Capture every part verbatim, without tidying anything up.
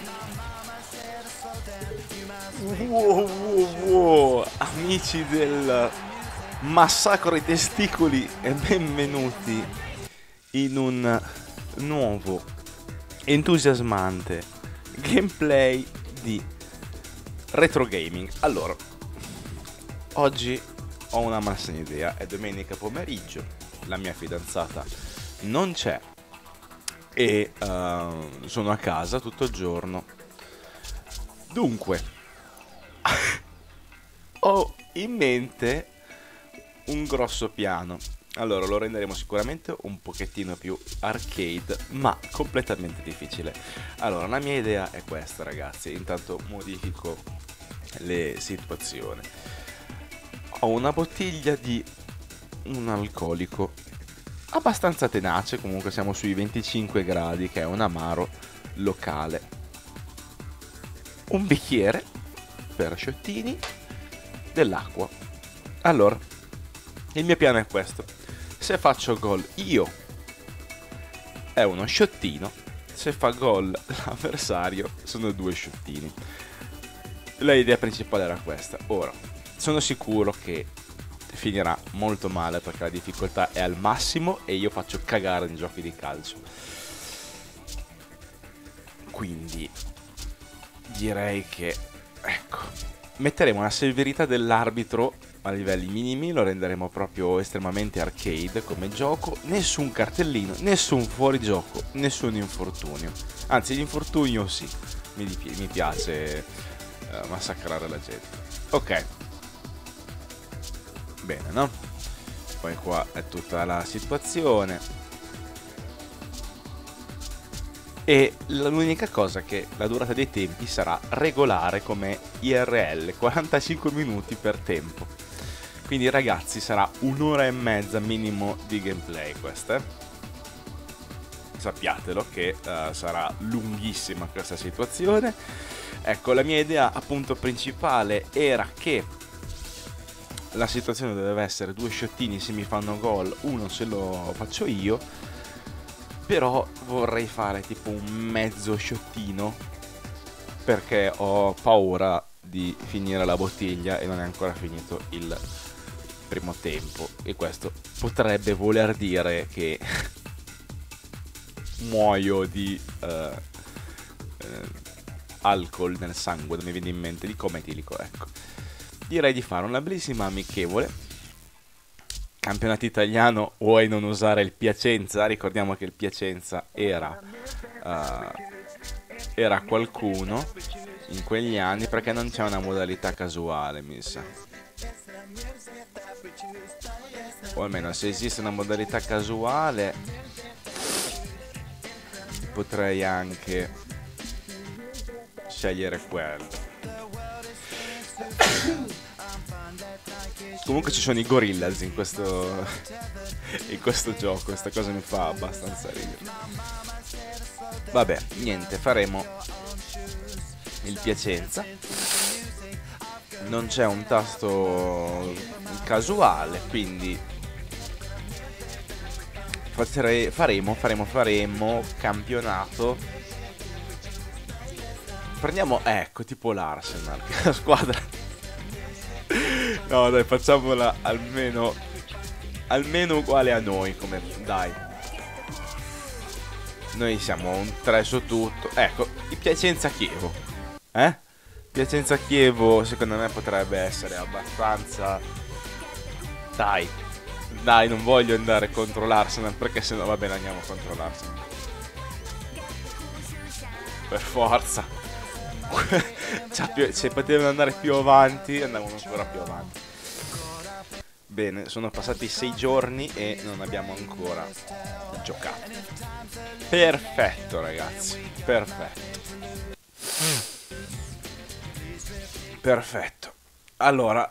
Wow, wow, wow. Amici del massacro ai testicoli e benvenuti in un nuovo entusiasmante gameplay di retro gaming. Allora, oggi ho una malsana idea, è domenica pomeriggio, la mia fidanzata non c'è e uh, sono a casa tutto il giorno. Dunque, ho in mente un grosso piano. Allora, lo renderemo sicuramente un pochettino più arcade, ma completamente difficile. Allora, la mia idea è questa, ragazzi. Intanto modifico le situazioni. Ho una bottiglia di un alcolico abbastanza tenace, comunque siamo sui venticinque gradi, che è un amaro locale. Un bicchiere per sciottini, dell'acqua. Allora, il mio piano è questo: se faccio gol io è uno sciottino, se fa gol l'avversario sono due sciottini. L'idea principale era questa. Ora, sono sicuro che finirà molto male perché la difficoltà è al massimo e io faccio cagare nei giochi di calcio. Quindi direi che, ecco, metteremo una severità dell'arbitro a livelli minimi, lo renderemo proprio estremamente arcade come gioco. Nessun cartellino, nessun fuorigioco, nessun infortunio. Anzi, l'infortunio sì, mi, mi piace uh, massacrare la gente. Ok, bene, no? Poi qua è tutta la situazione. E l'unica cosa è che la durata dei tempi sarà regolare come I R L, quarantacinque minuti per tempo. Quindi ragazzi, sarà un'ora e mezza minimo di gameplay questa. Sappiatelo che uh, sarà lunghissima questa situazione. Ecco, la mia idea appunto principale era che la situazione doveva essere due sciottini, se mi fanno gol uno se lo faccio io. Però vorrei fare tipo un mezzo sciottino perché ho paura di finire la bottiglia e non è ancora finito il primo tempo. E questo potrebbe voler dire che muoio di uh, uh, alcol nel sangue, non mi viene in mente, di come etilico, ecco. Direi di fare una bellissima amichevole. Campionato italiano, vuoi non usare il Piacenza? Ricordiamo che il Piacenza era uh, era qualcuno in quegli anni, perché non c'è una modalità casuale, mi sa. O almeno se esiste una modalità casuale potrei anche scegliere quello. Comunque ci sono i Gorillaz in questo in questo gioco, questa cosa mi fa abbastanza ridere. Vabbè, niente, faremo il Piacenza. Non c'è un tasto casuale, quindi faremo, faremo, faremo campionato. Prendiamo, ecco, tipo l'Arsenal, che è la squadra. No, dai, facciamola almeno almeno uguale a noi, come, dai. Noi siamo un tre su tutto. Ecco, il Piacenza Chievo. Eh? Piacenza Chievo secondo me potrebbe essere abbastanza. Dai. Dai, non voglio andare contro l'Arsenal, perché sennò va bene, andiamo contro l'Arsenal. Per forza. Cioè, se potevano andare più avanti, andavano ancora più avanti. Bene, sono passati sei giorni e non abbiamo ancora giocato. Perfetto, ragazzi. Perfetto. Perfetto. Allora,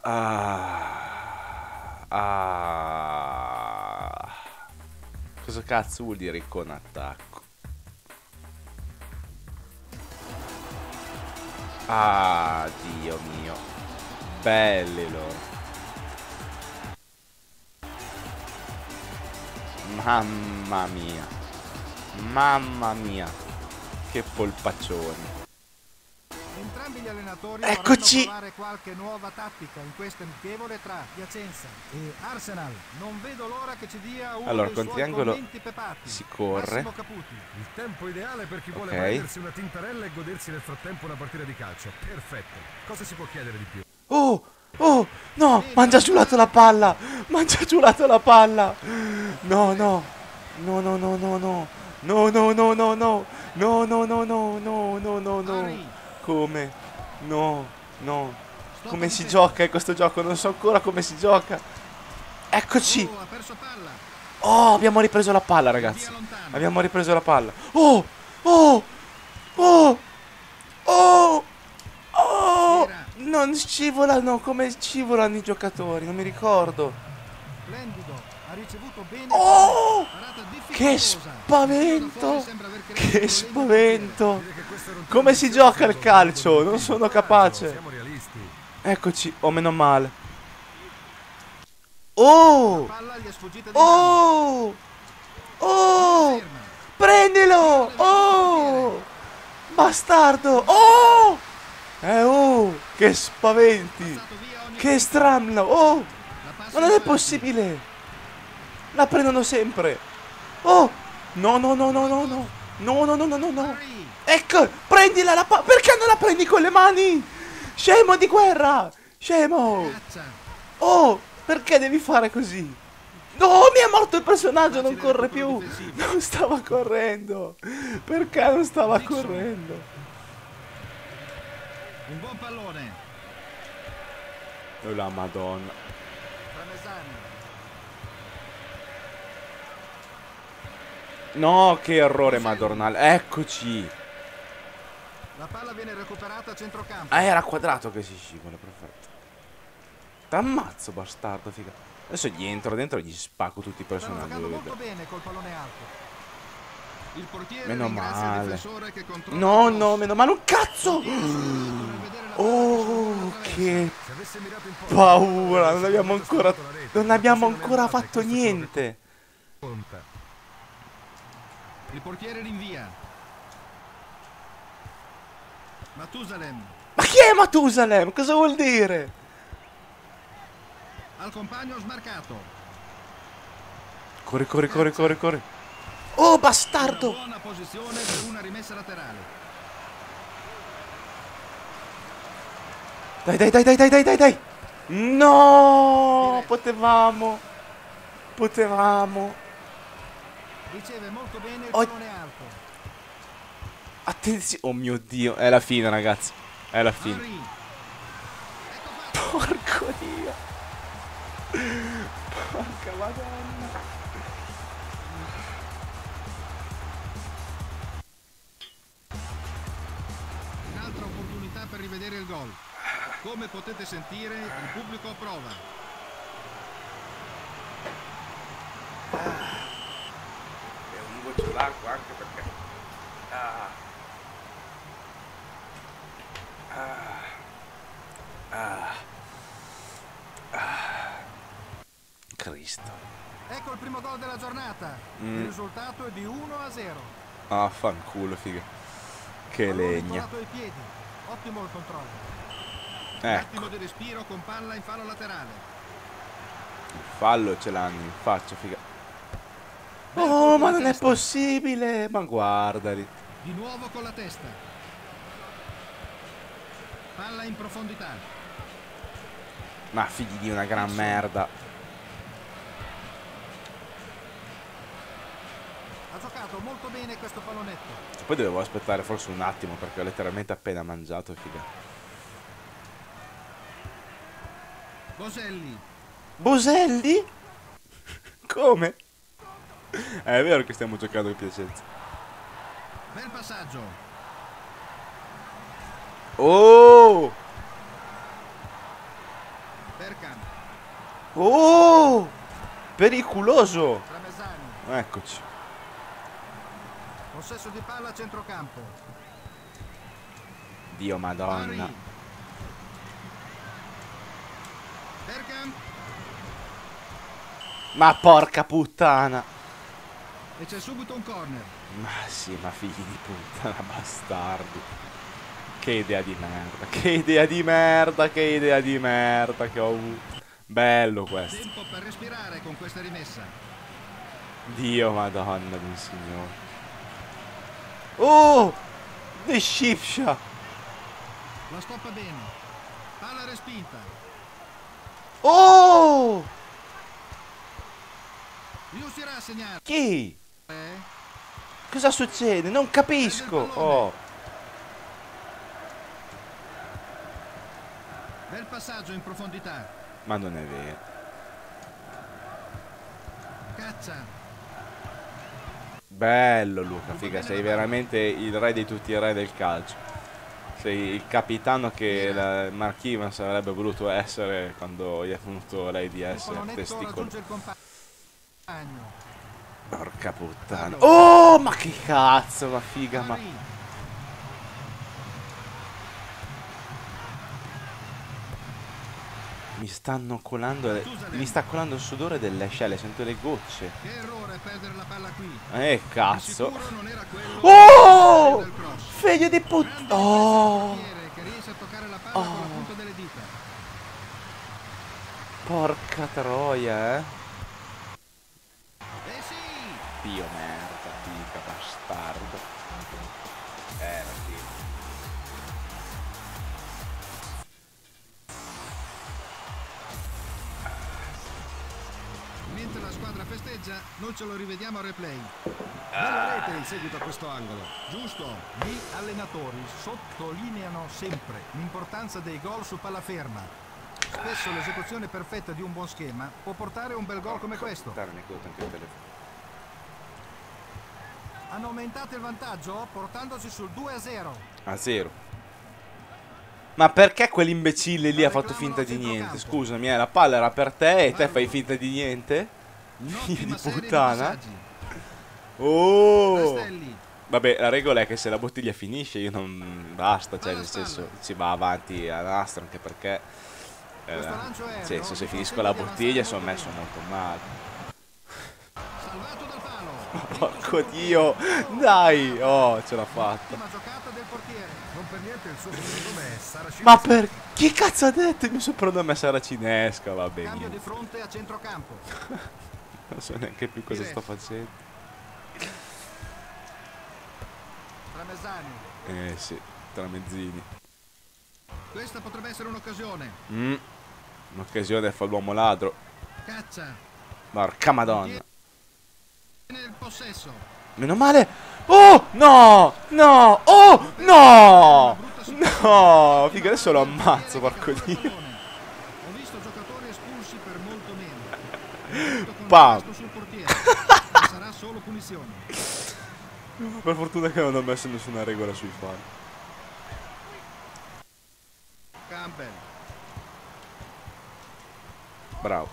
ah, ah, cosa cazzo vuol dire con attacco? Ah, Dio mio. Belli loro. Mamma mia. Mamma mia. Che polpaccioni. Entrambi gli allenatori Eccoci. vorranno provare qualche nuova tattica in questo amichevole tra Piacenza e Arsenal. Non vedo l'ora che ci dia uno Allora, dei con suoi triangolo commenti pepati. si corre. Massimo Caputi. Il tempo ideale per chi vuole Ok. prendersi una tintarella e godersi nel frattempo una partita di calcio. Perfetto. Cosa si può chiedere di più? Oh, oh, no, mangia giurato la palla. Mangia giurato la palla. No, no. No, no, no, no, no. No, no, no, no, no. No, no, no, no, no, no, no, no. Harry. Come? No, no. Stop Come di si testa. gioca in questo gioco? Non so ancora come si gioca. Eccoci. Oh, ha perso palla. Oh, abbiamo ripreso la palla, ragazzi. Via lontano. Abbiamo ripreso la palla. Oh, oh, oh, oh, oh. Era. Non scivolano come scivolano i giocatori, non mi ricordo. Splendido. Ha ricevuto bene. Oh, Parata che difficoltosa. spavento. Sembra aver creato Che problemi al spavento. Direi che questo era un Come tiro si di gioca il calcio, calcio? un Non tiro sono di calcio, capace. Siamo realisti. Eccoci, oh meno male. Oh, portiere. Palla gli è sfuggita di mano. oh, oh, Ferma. prendilo, oh, bastardo, oh, eh oh, che spaventi, Passato via ogni che strano, oh, La passa ma non in è avanti. possibile, la prendono sempre, oh, no, no, no, no, no, no, no, no, no, no, no, no, Harry. ecco, prendila la pa- perché non la prendi con le mani, scemo di guerra, scemo, Caccia. oh, perché devi fare così? No, mi è morto il personaggio, non Facile corre recupero più. difensivo. Non stava correndo. Perché non stava Dixon. correndo? Un buon pallone. Oh la madonna. Tramesani. No, che errore madornale. Eccoci. La palla viene recuperata a centrocampo. Ah, era quadrato che si scivola, perfetto. T'ammazzo, bastardo, figa. Adesso gli entro dentro e gli spacco tutti i Stanno personaggi. giocando lo molto vedo. bene col pallone alto. Il portiere Meno ringrazia il male. difensore che controlla No, il cross. no, meno male. Un cazzo! Tira sul lato per vedere la palla che Oh, sorvola la traversa. che Se avesse mirato in porta, paura. Non avrebbe abbiamo ancora. sicuramente sfiorato la rete. Non Ma abbiamo così non è ancora andata e fatto questo ci vuole niente. conta. Il portiere rinvia. Matusalem Ma chi è Matusalem? Cosa vuol dire? al compagno smarcato. Corri, corri, corri, corri, corri. Oh, Una bastardo! buona posizione per una rimessa laterale. Dai, dai, dai, dai, dai, dai, dai, dai. No, potevamo. Potevamo. Riceve molto bene il Oh. pallone alto. Attenzione. Oh mio Dio, è la fine, ragazzi. È la fine. Harry. Ecco fatto. Porco Dio. Porca madonna. Un'altra opportunità per rivedere il gol. Come potete sentire, il pubblico approva. È un goccio d'acqua anche perché. Ah. Ah. Ah. Ah. Cristo. Ecco il primo gol della giornata. Mm. Il risultato è di uno a zero. Ah, fanculo, figa. Che Pallone legna. incollato ai piedi. Ottimo il controllo. Un Ecco, attimo di respiro con palla in fallo laterale. il fallo ce l'hanno in faccia, figa. Bel Oh, colpo ma di non è testa. possibile. Ma guardali. Di nuovo con la testa. Palla in profondità. Ma figli di una gran merda. Ha giocato molto bene questo pallonetto. Poi dovevo aspettare forse un attimo perché ho letteralmente appena mangiato, figa. Boselli. Boselli? Come? È vero che stiamo giocando in Piacenza. Bel passaggio. Oh! Bergkamp. Oh! Pericoloso! Tramesani. Eccoci. Possesso di palla a centrocampo. Dio madonna. Harry. Bergkamp. Ma porca puttana. E c'è subito un corner. Ma sì, ma figli di puttana, bastardi. Che idea di merda, che idea di merda, che idea di merda che ho avuto. Bello questo. Tempo per respirare con questa rimessa. Dio madonna del signore. Oh! The Shipsha! La stoppa bene. Palla respinta. Oh! Riuscirà a segnare. Chi? Eh? Cosa succede? Non capisco. Oh. Bel passaggio in profondità. Ma non è vero. Caccia. Bello Luca, figa, sei veramente il re di tutti i re del calcio. Sei il capitano che la Mark Evans avrebbe voluto essere quando gli è venuto lei di essere testicolo. Porca puttana. Oh, ma che cazzo, ma figa, ma... Mi stanno colando, le... mi sta colando il sudore delle ascelle, sento le gocce. Che errore perdere la palla qui. Eh, cazzo. Non era quello Oh! Figlio di puttana. Oh! Che riesce a toccare la palla con la punta delle dita. Porca troia, eh. Eh sì! Dio merda, figa, bastardo. Eh, sì. Mentre la squadra festeggia, noi ce lo rivediamo a replay. Bella rete in seguito a questo angolo. Giusto. Gli allenatori sottolineano sempre l'importanza dei gol su palla ferma. Spesso l'esecuzione perfetta di un buon schema può portare a un bel gol come questo. Hanno aumentato il vantaggio portandosi sul due a zero. A zero. Ma perché quell'imbecille lì ha fatto finta di niente? Scusami, eh, la palla era per te e te fai finta di niente? Figlia di puttana. Oh! Vabbè, la regola è che se la bottiglia finisce io non... basta, cioè nel senso si va avanti a nastro, anche perché... Eh, nel senso, se finisco la bottiglia sono messo molto male. Salvato dal palo. Porco Dio! Dai! Oh, ce l'ha fatta. Giocata del portiere. Non per niente il suo soprannome è Saracinesca. Ma per... chi cazzo ha detto? Il mio soprannome è Saracinesca, va bene. Cambio di fronte a centrocampo. Non so neanche più cosa sto facendo. Tramezzani. Eh sì, tramezzini. Questa potrebbe essere un'occasione. Mm. Un'occasione fa l'uomo ladro. Caccia. Porca madonna. Nel possesso. Meno male. Oh no! No! Oh no! No! Figa, adesso lo ammazzo, porco Dio. Ho visto giocatori espulsi per molto meno. Pam! Sul portiere. Sarà solo punizione. Per fortuna che non ho messo nessuna regola sui falli. Campbell. Bravo.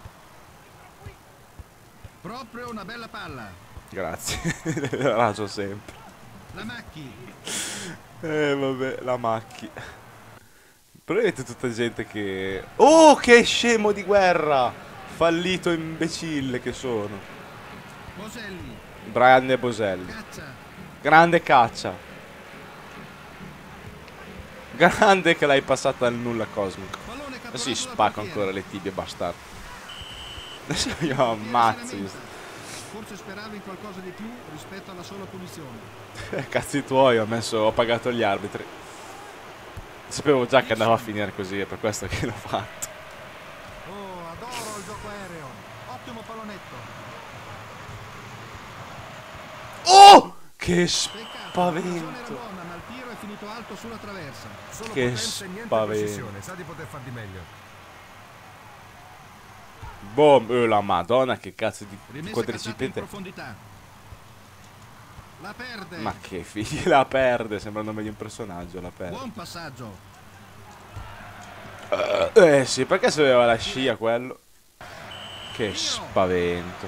Proprio una bella palla. Grazie. La raggio sempre. La Macchi. Eh vabbè, la Macchi. Però vedete tutta gente che... Oh, che scemo di guerra! Fallito imbecille che sono. Boselli. Brian De Boselli. Caccia. Grande caccia. Grande che l'hai passata al nulla cosmico. Pallone catturato Adesso gli dal spacco portiere. ancora le tibie, bastardo. Adesso io ammazzo. Io... Forse speravi in qualcosa di più rispetto alla sola punizione. Eh, cazzi tuoi, ho messo, ho pagato gli arbitri. Sapevo già che andava a finire così, è per questo che l'ho fatto. Oh, adoro il gioco aereo. Ottimo pallonetto. Oh! Che Peccato, la posizione era spavento. buona, ma il tiro è finito alto sulla traversa. Solo Che potenza e niente spavento. precisione. Sa di poter far di meglio. Boh, oh, la madonna, che cazzo di Rimessa quadricipite. in profondità. La perde. Ma che figli, la perde, sembra il nome di un personaggio, la perde. Buon passaggio. Uh, eh sì, perché se aveva la scia quello? Che spavento.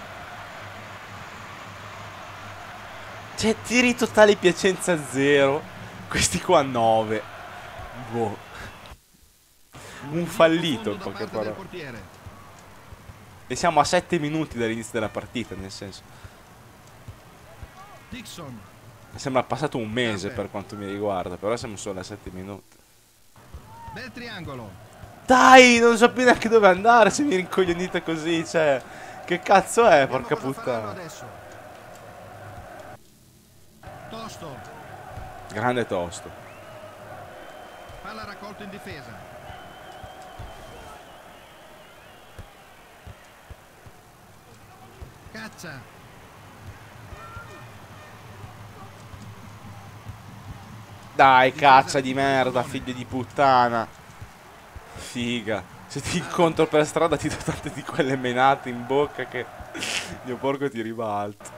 Cioè, tiri totali Piacenza zero. Questi qua nove. Boh. Un fallito, in poche parole. E siamo a sette minuti dall'inizio della partita, nel senso. Dixon. Sembra passato un mese Serve. per quanto mi riguarda, però siamo solo a sette minuti. Bel triangolo. Dai, non so più neanche dove andare se mi rincoglionite così, cioè. Che cazzo è, Vediamo porca cosa faranno puttana. adesso. Tosto. Grande tosto. Palla raccolta in difesa. Caccia. Dai, cazza di merda, figlio di puttana. Figa. Se ti incontro per strada ti do tante di quelle menate in bocca che mio porco ti ribalto.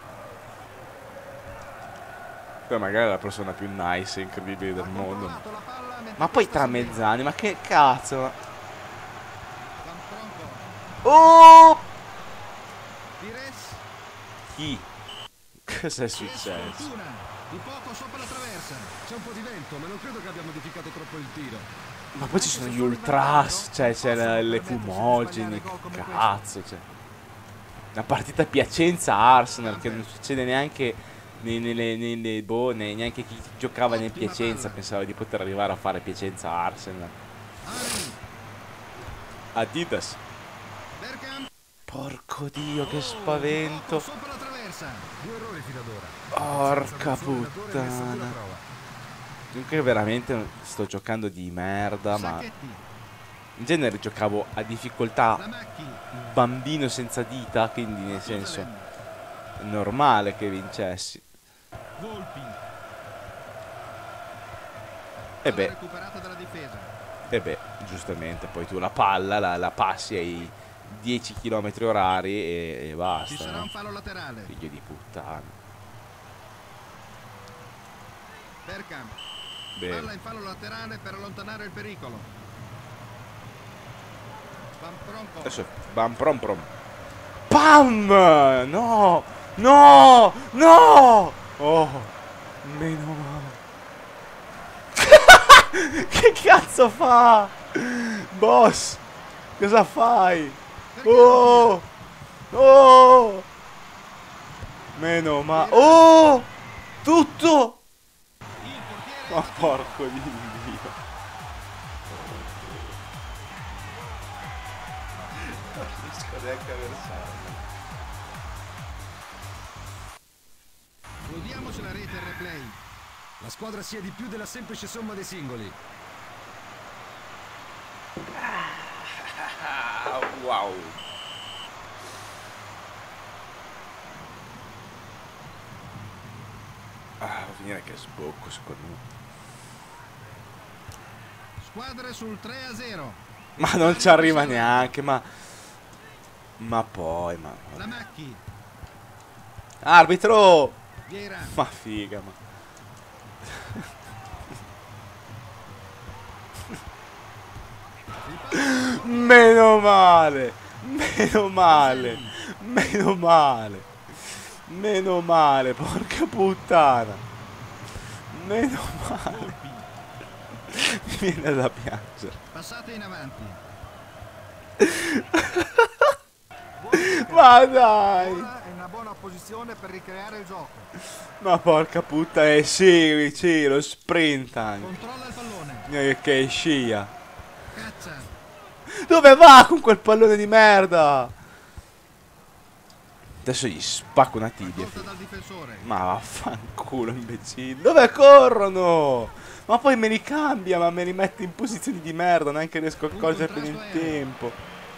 Poi magari è la persona più nice e incredibile del Ha mondo. controllato la palla mentre Ma poi questa tra si beve. mezzani, ma che cazzo? ma- Van Pronto. Oh! Pires. Chi? Cosa è Che successo? sfortuna. Di poco sopra la traversa. C'è un po' di vento, ma non credo che abbia modificato troppo il tiro. Ma poi ci sono gli ultras, cioè c'è la- le fumogeni, che cazzo, cioè. Una partita Piacenza-Arsenal che non succede neanche nei- nelle, nelle boh, ne- neanche chi giocava nel Ottima Piacenza palla. pensava di poter arrivare a fare Piacenza-Arsenal. Ari. Adidas. Bergkamp. Porco dio, che Oh, spavento. di poco sopra la traversa. Due errori fino ad ora. Porca Senza un suo allenatore ha messo a puttana. dura prova. Dunque veramente sto giocando di merda, ma Sacchetti. in genere giocavo a difficoltà La Macchi. bambino senza dita, quindi nel senso è normale che vincessi. Volpi. E Palla beh, recuperata dalla difesa. e beh, giustamente, poi tu la palla la, la passi ai dieci chilometri orari e, e Ci basta, sarà no? un fallo laterale. Figlio di puttana. Bergkamp. Palla Bene. in fallo laterale per allontanare il pericolo. Van Pronto. Adesso bam prom prom. Pam! No! No! No! Oh! Meno male. Che cazzo fa? Boss! Cosa fai? Oh! Oh! Meno male. Oh! Tutto! Il portiere. Ma porco di Dio. Non riesco neanche a versare. Godiamoci la rete e il replay. La squadra sia di più della semplice somma dei singoli. Ah, wow. Ah, va a finire che sbocco secondo me. Squadre sul tre a zero. Ma non ci arriva neanche, ma... Ma poi, ma... La Macchi. Arbitro! Vieira. Ma figa, ma... Meno male! Meno male! Meno male! Meno male, porca puttana! Meno male! Volpi. Mi viene da piangere. Passate in avanti. Ma dai! Ora è in una buona posizione per ricreare il gioco. Ma porca puttana, eh sì, sì, lo sprint anche. Controlla il pallone. Eh, Che scia. Caccia. Dove va con quel pallone di merda? Adesso gli spacco una tibia. Raccolta dal difensore. Ma vaffanculo imbecille. Dove corrono? Ma poi me li cambia, ma me li mette in posizioni di merda, neanche riesco a Un cogliere per il contrasto aereo. tempo.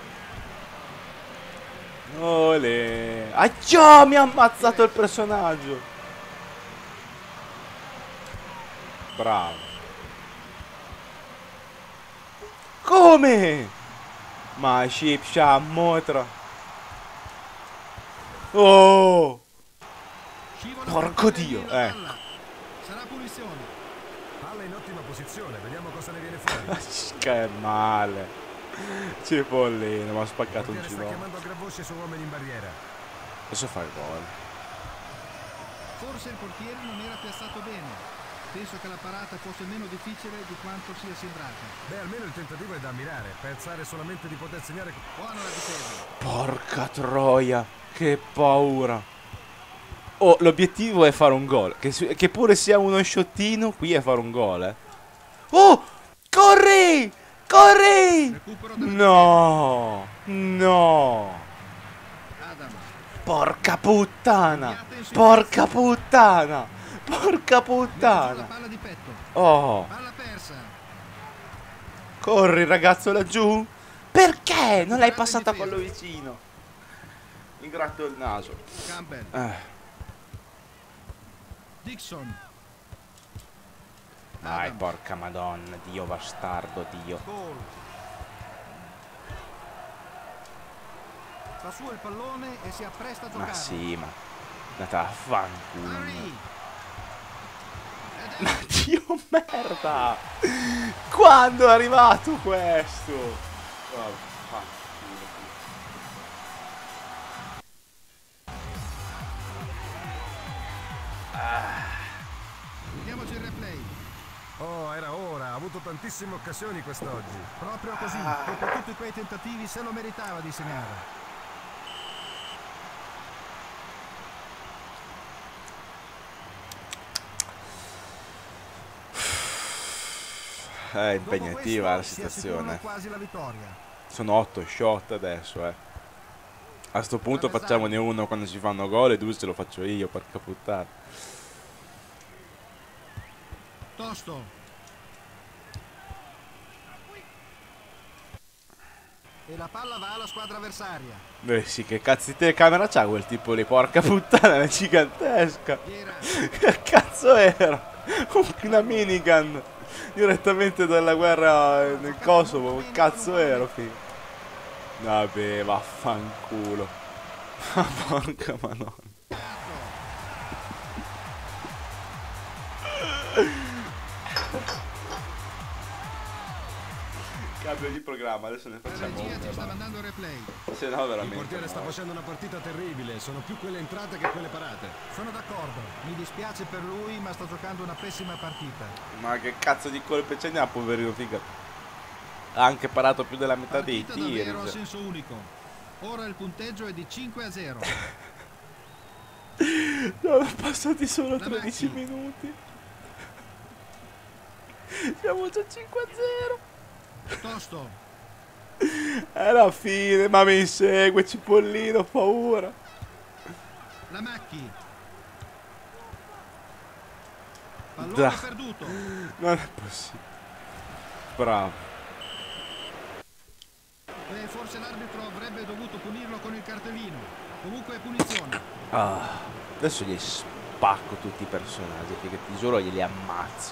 Ole. Accio, mi ha ammazzato il personaggio. Bravo. Come? Ma ship sham motra. Oh! Scivola Porco per il Dio, piede la ecco. palla. Sarà punizione. Palla in ottima posizione, vediamo cosa ne viene fuori. Che male. Cipollino, mi ha spaccato Il un portiere sta ginocchio. chiamando a gran voce i suoi uomini in barriera. Adesso fa il gol. Forse il portiere non era piazzato bene. Penso che la parata fosse meno difficile di quanto sia sembrata. Beh, almeno il tentativo è da ammirare. Pensare solamente di poter segnare... Buona la difesa. Porca troia, che paura. Oh, l'obiettivo è fare un gol. Che, che pure sia uno sciottino, qui è fare un gol, eh. Oh! Corri! Corri! No! No! Adam. Porca puttana! Porca puttana! Porca La puttana! palla di petto. Oh! Palla persa. Corri ragazzo laggiù! Perché? Non l'hai passata quello vicino? Mi gratto il naso. Campbell. Eh. Dixon. Dai, Adam. porca madonna, Dio bastardo, Dio. Cole. Fa su il pallone e si appresta a giocare. Ma sì, ma... andata a fanculo. Harry. Ma Dio merda! Quando è arrivato questo? Oh, fanculo. Vediamoci il replay. Oh, era ora, ha avuto tantissime occasioni quest'oggi. Proprio così, dopo tutti quei tentativi se lo meritava di segnare. È impegnativa la Dopo questo si assicurano situazione. quasi la vittoria. Sono otto shot adesso, eh. A sto punto facciamone uno quando si fanno gol e due se lo faccio io, porca puttana. Tosto. E la palla va alla squadra avversaria. Beh sì, che cazzo di telecamera c'ha quel tipo lì, porca puttana, è gigantesca. Viera. Che cazzo era? Una minigun direttamente dalla guerra nel Kosovo, che cazzo era? Figo? Vabbè, vaffanculo. Ma porca madonna. Cambio di programma, adesso ne La facciamo regia ci sta una. mandando il replay. Se no Il veramente. portiere sta facendo una partita terribile, sono più quelle entrate che quelle parate. Sono d'accordo, mi dispiace per lui, ma sta giocando una pessima partita. Ma che cazzo di colpe ce n'ha, poverino figa. Ha anche parato più della metà dei Partita tiri. davvero a cioè. senso unico. Ora il punteggio è di cinque a zero. Sono passati solo La tredici Macchi. minuti. Siamo già cinque a zero. Tosto. È la fine, ma mi insegue Cipollino, ho paura. La Macchi. Pallone Da. perduto. Non è possibile. Bravo. E forse l'arbitro avrebbe dovuto punirlo con il cartellino. Comunque è punizione. Ah, adesso gli spacco tutti i personaggi, perché ti giuro glieli ammazzo.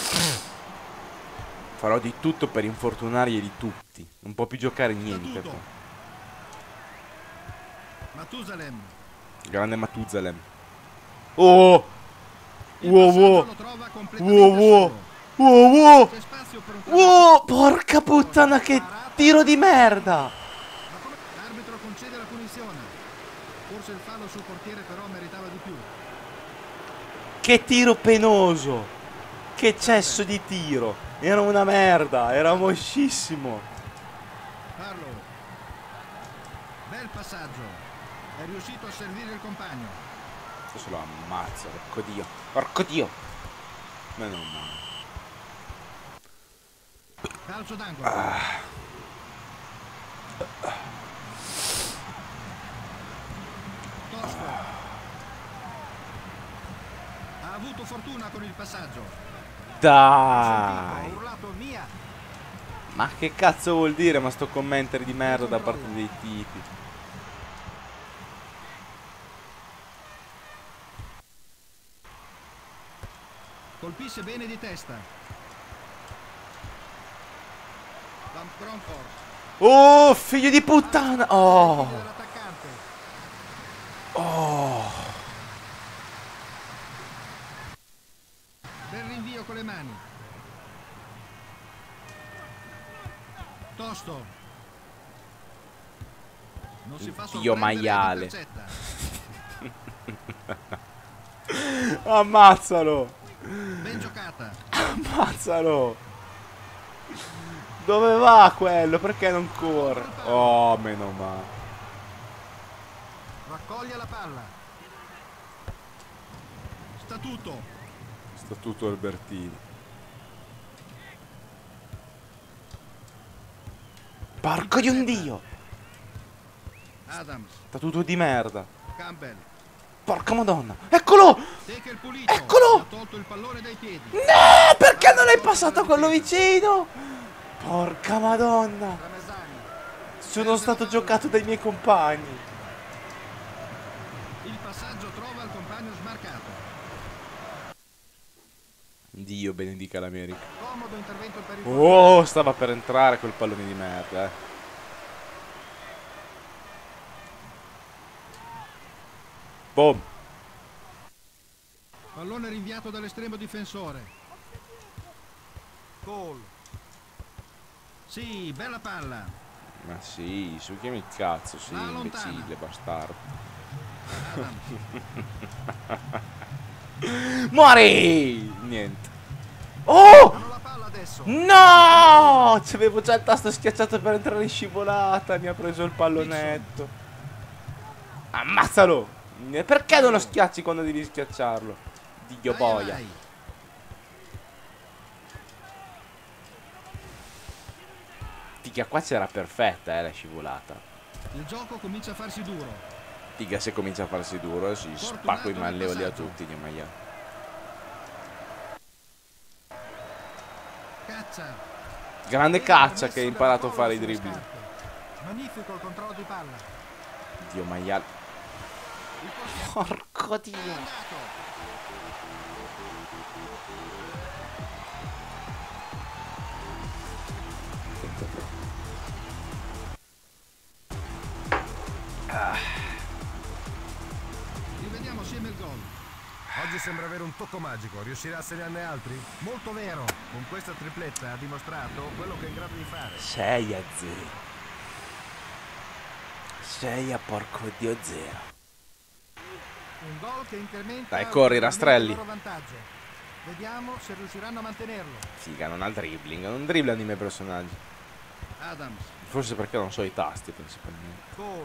Farò di tutto per infortunarglieli tutti. Non può più giocare niente. Statuto. Matusalem. Grande Matuzalem. Oh! Il Wow, passaggio wow. lo trova completamente Wow, wow. solo. Wow, wow. C'è spazio per un Wow, porca puttana, che tiro di merda! Ma come- L'arbitro concede la punizione. Forse il fallo sul portiere però meritava di più. Che tiro penoso! Che cesso di tiro! Era una merda, era moscissimo. Parlo. Bel passaggio. È riuscito a servire il compagno. Adesso lo ammazzo, porco dio. Porco dio! Meno male. Calcio d'angolo. Tosto. Ha avuto fortuna con il passaggio. Ha Dai! urlato via. Ma che cazzo vuol dire, ma sto commentary di merda da parte dei tipi? Colpisce bene di testa. Van Bronckhorst. Oh, figlio di puttana! Oh! Fine dell'attaccante. Oh! Bel rinvio con le mani. Tosto. Non si fa Dio sorprendere maiale. di intercetta. Ammazzalo! Ben giocata. Ammazzalo! Dove va quello? Perché non corre? Oh, meno male. Raccoglie la palla. Statuto. Statuto Albertini. Porco di un dio! Adams. Statuto di merda. Campbell. Porca madonna. Eccolo! Taker pulito. Eccolo! Ha tolto il pallone dai piedi. No! Perché non hai passato quello vicino? Porca madonna. Ramesani. Sono stato giocato dai miei compagni. Il passaggio trova il compagno smarcato. Dio benedica l'America. Comodo intervento per il Oh, stava per entrare quel pallone di merda, eh. Boom. Pallone rinviato dall'estremo difensore. Gol. Sì, bella palla. Ma sì, su chiami il cazzo, sì, Va lontana. imbecille, bastardo. Adams. Muori! Niente. Oh! Hanno la palla adesso. No! C'avevo già il tasto schiacciato per entrare in scivolata. Mi ha preso il pallonetto. Ammazzalo! Perché non lo schiacci quando devi schiacciarlo? Dio Vai, boia. vai. Figa, qua c'era perfetta, eh, la scivolata. Il gioco comincia a farsi duro. Figa, se comincia a farsi duro, eh, si spacco i malleoli a tutti gli Maia. Caccia. Grande caccia che ha imparato a fare i dribbling. Magnifico il controllo di palla. Dio maiale. Il portiere Porco è dio. andato. Rivediamo assieme il gol. Oggi sembra avere un tocco magico. Riuscirà a segnarne altri? Molto vero. Con questa tripletta ha dimostrato quello che è in grado di fare. sei a zero. sei a porco dio zero. Un gol che incrementa Dai, corri, ulteriormente Rastrelli. il loro vantaggio. Vediamo se riusciranno a mantenerlo. Figa, non ha dribbling, non dribblano i miei personaggi. Adams. Forse perché non so i tasti principalmente. Gol.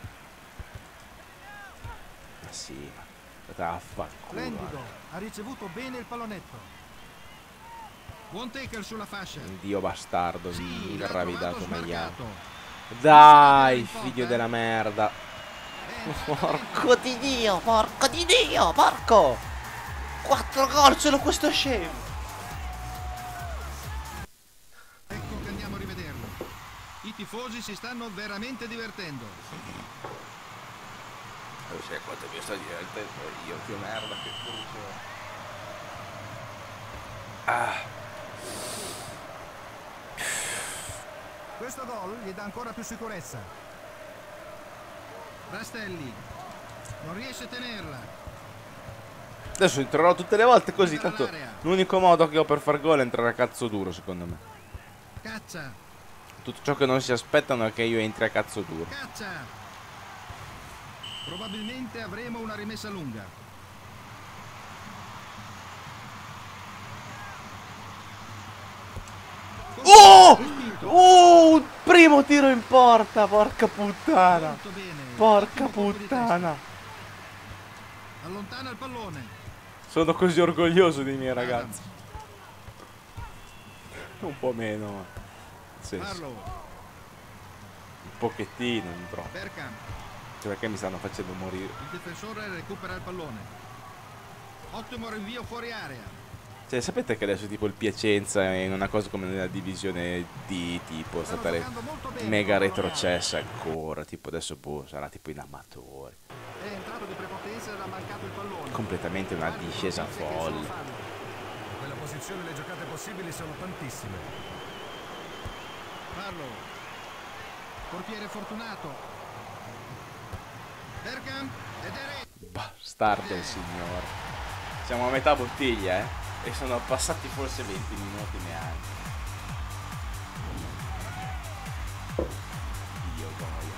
Ma sì, ma te la fa culo. Splendido. Ha ricevuto bene il pallonetto. Buon tackle sulla fascia. Dio bastardo, Sì, mi l'ha verrà trovato dato maiale. smarcato. Dai, figlio della merda. Bene, Porco di Dio, porco di Dio, porco. Quattro gol solo questo scemo. Ecco che andiamo a rivederlo. I tifosi si stanno veramente divertendo. Non sai quanto mi sto divertendo io, che merda che culo. Ah. Questo gol gli dà ancora più sicurezza. Rastelli non riesce a tenerla. Adesso entrerò tutte le volte così, tanto l'unico modo che ho per far gol è entrare a cazzo duro, secondo me. Caccia, Tutto ciò che non si aspettano è che io entri a cazzo duro. caccia. Probabilmente avremo una rimessa lunga. Oh! Respinto. Oh! Un primo tiro in porta, porca puttana. Molto bene. Porca Ottimo colpo di puttana. testa. Allontana il pallone. Sono così orgoglioso dei miei Adams. ragazzi. Un po' meno, ma... Sì, sì. Parlo. Un pochettino, non troppo. Bergkamp. Perché mi stanno facendo morire. Il difensore recupera il pallone. Ottimo rinvio fuori area. Cioè, sapete che adesso tipo il Piacenza è in una cosa come nella divisione D, tipo, è Stanno stata re- giocando molto bene mega con il pallone retrocessa ancora, tipo adesso boh, sarà tipo in amatori. È entrato di prepotenza ed ha mancato il pallone. Completamente una discesa folle. In quella posizione le giocate possibili sono tantissime. Parlo. Portiere fortunato. Bergkamp ed è re. Bastardo il signore. Siamo a metà bottiglia, eh. E sono passati forse venti minuti neanche. Dio boia.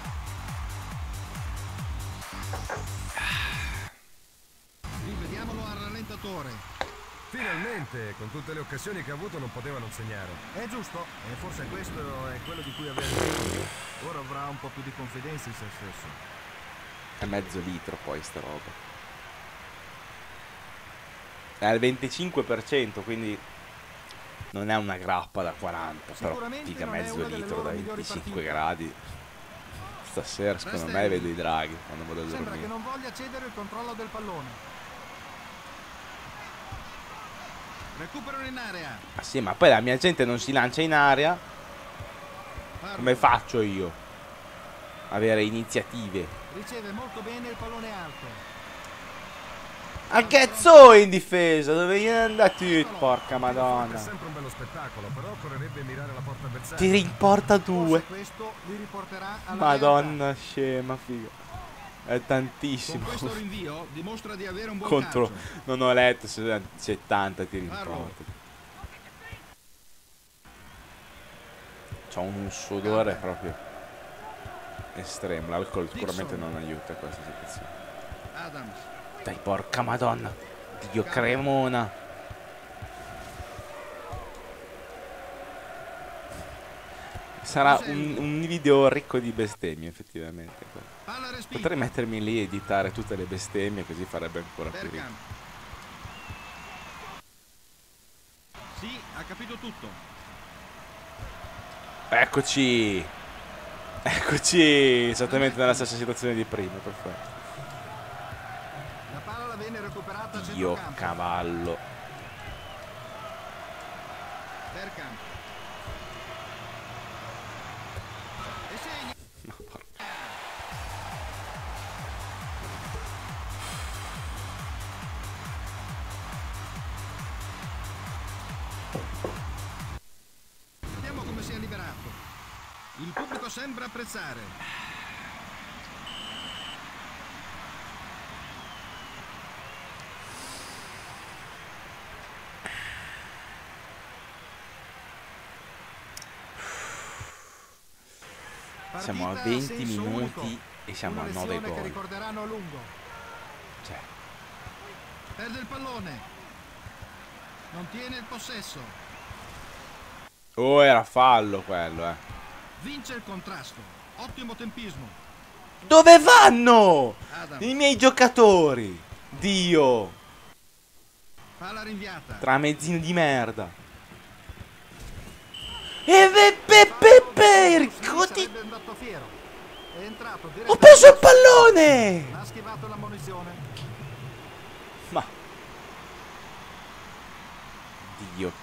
Rivediamolo al rallentatore. Finalmente, con tutte le occasioni che ha avuto non poteva non segnare. È giusto? E forse questo è quello di cui aveva bisogno. Ora avrà un po' più di confidenza in se stesso. È mezzo litro poi sta roba. è al venticinque per cento, quindi non è una grappa da quaranta, però figa mezzo litro da venticinque gradi. Stasera secondo me vedo i draghi quando vado a dormire. Sembra che non voglia cedere il controllo del pallone. Recuperano in area. Ah sì, ma poi la mia gente non si lancia in aria. Come faccio io? Avere iniziative. Riceve molto bene il pallone alto. A cazzo in difesa, dove gli è andati? Porca madonna. È sempre un bello spettacolo, però occorrerebbe mirare la porta avversaria. Tiri in porta due. Forse questo li riporterà alla Madonna realtà. scema, figa. È tantissimo. Con questo rinvio dimostra di avere un buon Contro, calcio. non ho letto se settanta tiri in Farlo. porta. C'ho un sudore proprio estremo. L'alcol sicuramente non aiuta questa situazione. Adams. Dai, porca madonna. Dio cremona. Sarà un, un video ricco di bestemmie, effettivamente. Palla respinta. Potrei mettermi lì e editare tutte le bestemmie, così farebbe ancora più ridere. Bergkamp. Sì, ha capito tutto. Eccoci. Eccoci. Esattamente nella stessa situazione di prima, perfetto. La palla viene recuperata a Dio centrocampo. cavallo. Bergkamp. E segna. Vediamo come si è liberato. Il pubblico sembra apprezzare. Siamo a Partita venti senso minuti unico. e siamo Una a nove lezione che gol. ricorderanno a lungo. Cioè, Perde il pallone. Non tiene il possesso. oh, era fallo quello, eh. Vince il contrasto. Ottimo tempismo. Dove vanno Adams. i miei giocatori? Dio. Palla rinviata. Tramezzino di merda. E be be be be, ricoti- Sarebbe andato fiero. È entrato Ho direttamente. preso il pallone. Ha schivato la munizione. Ma Dio.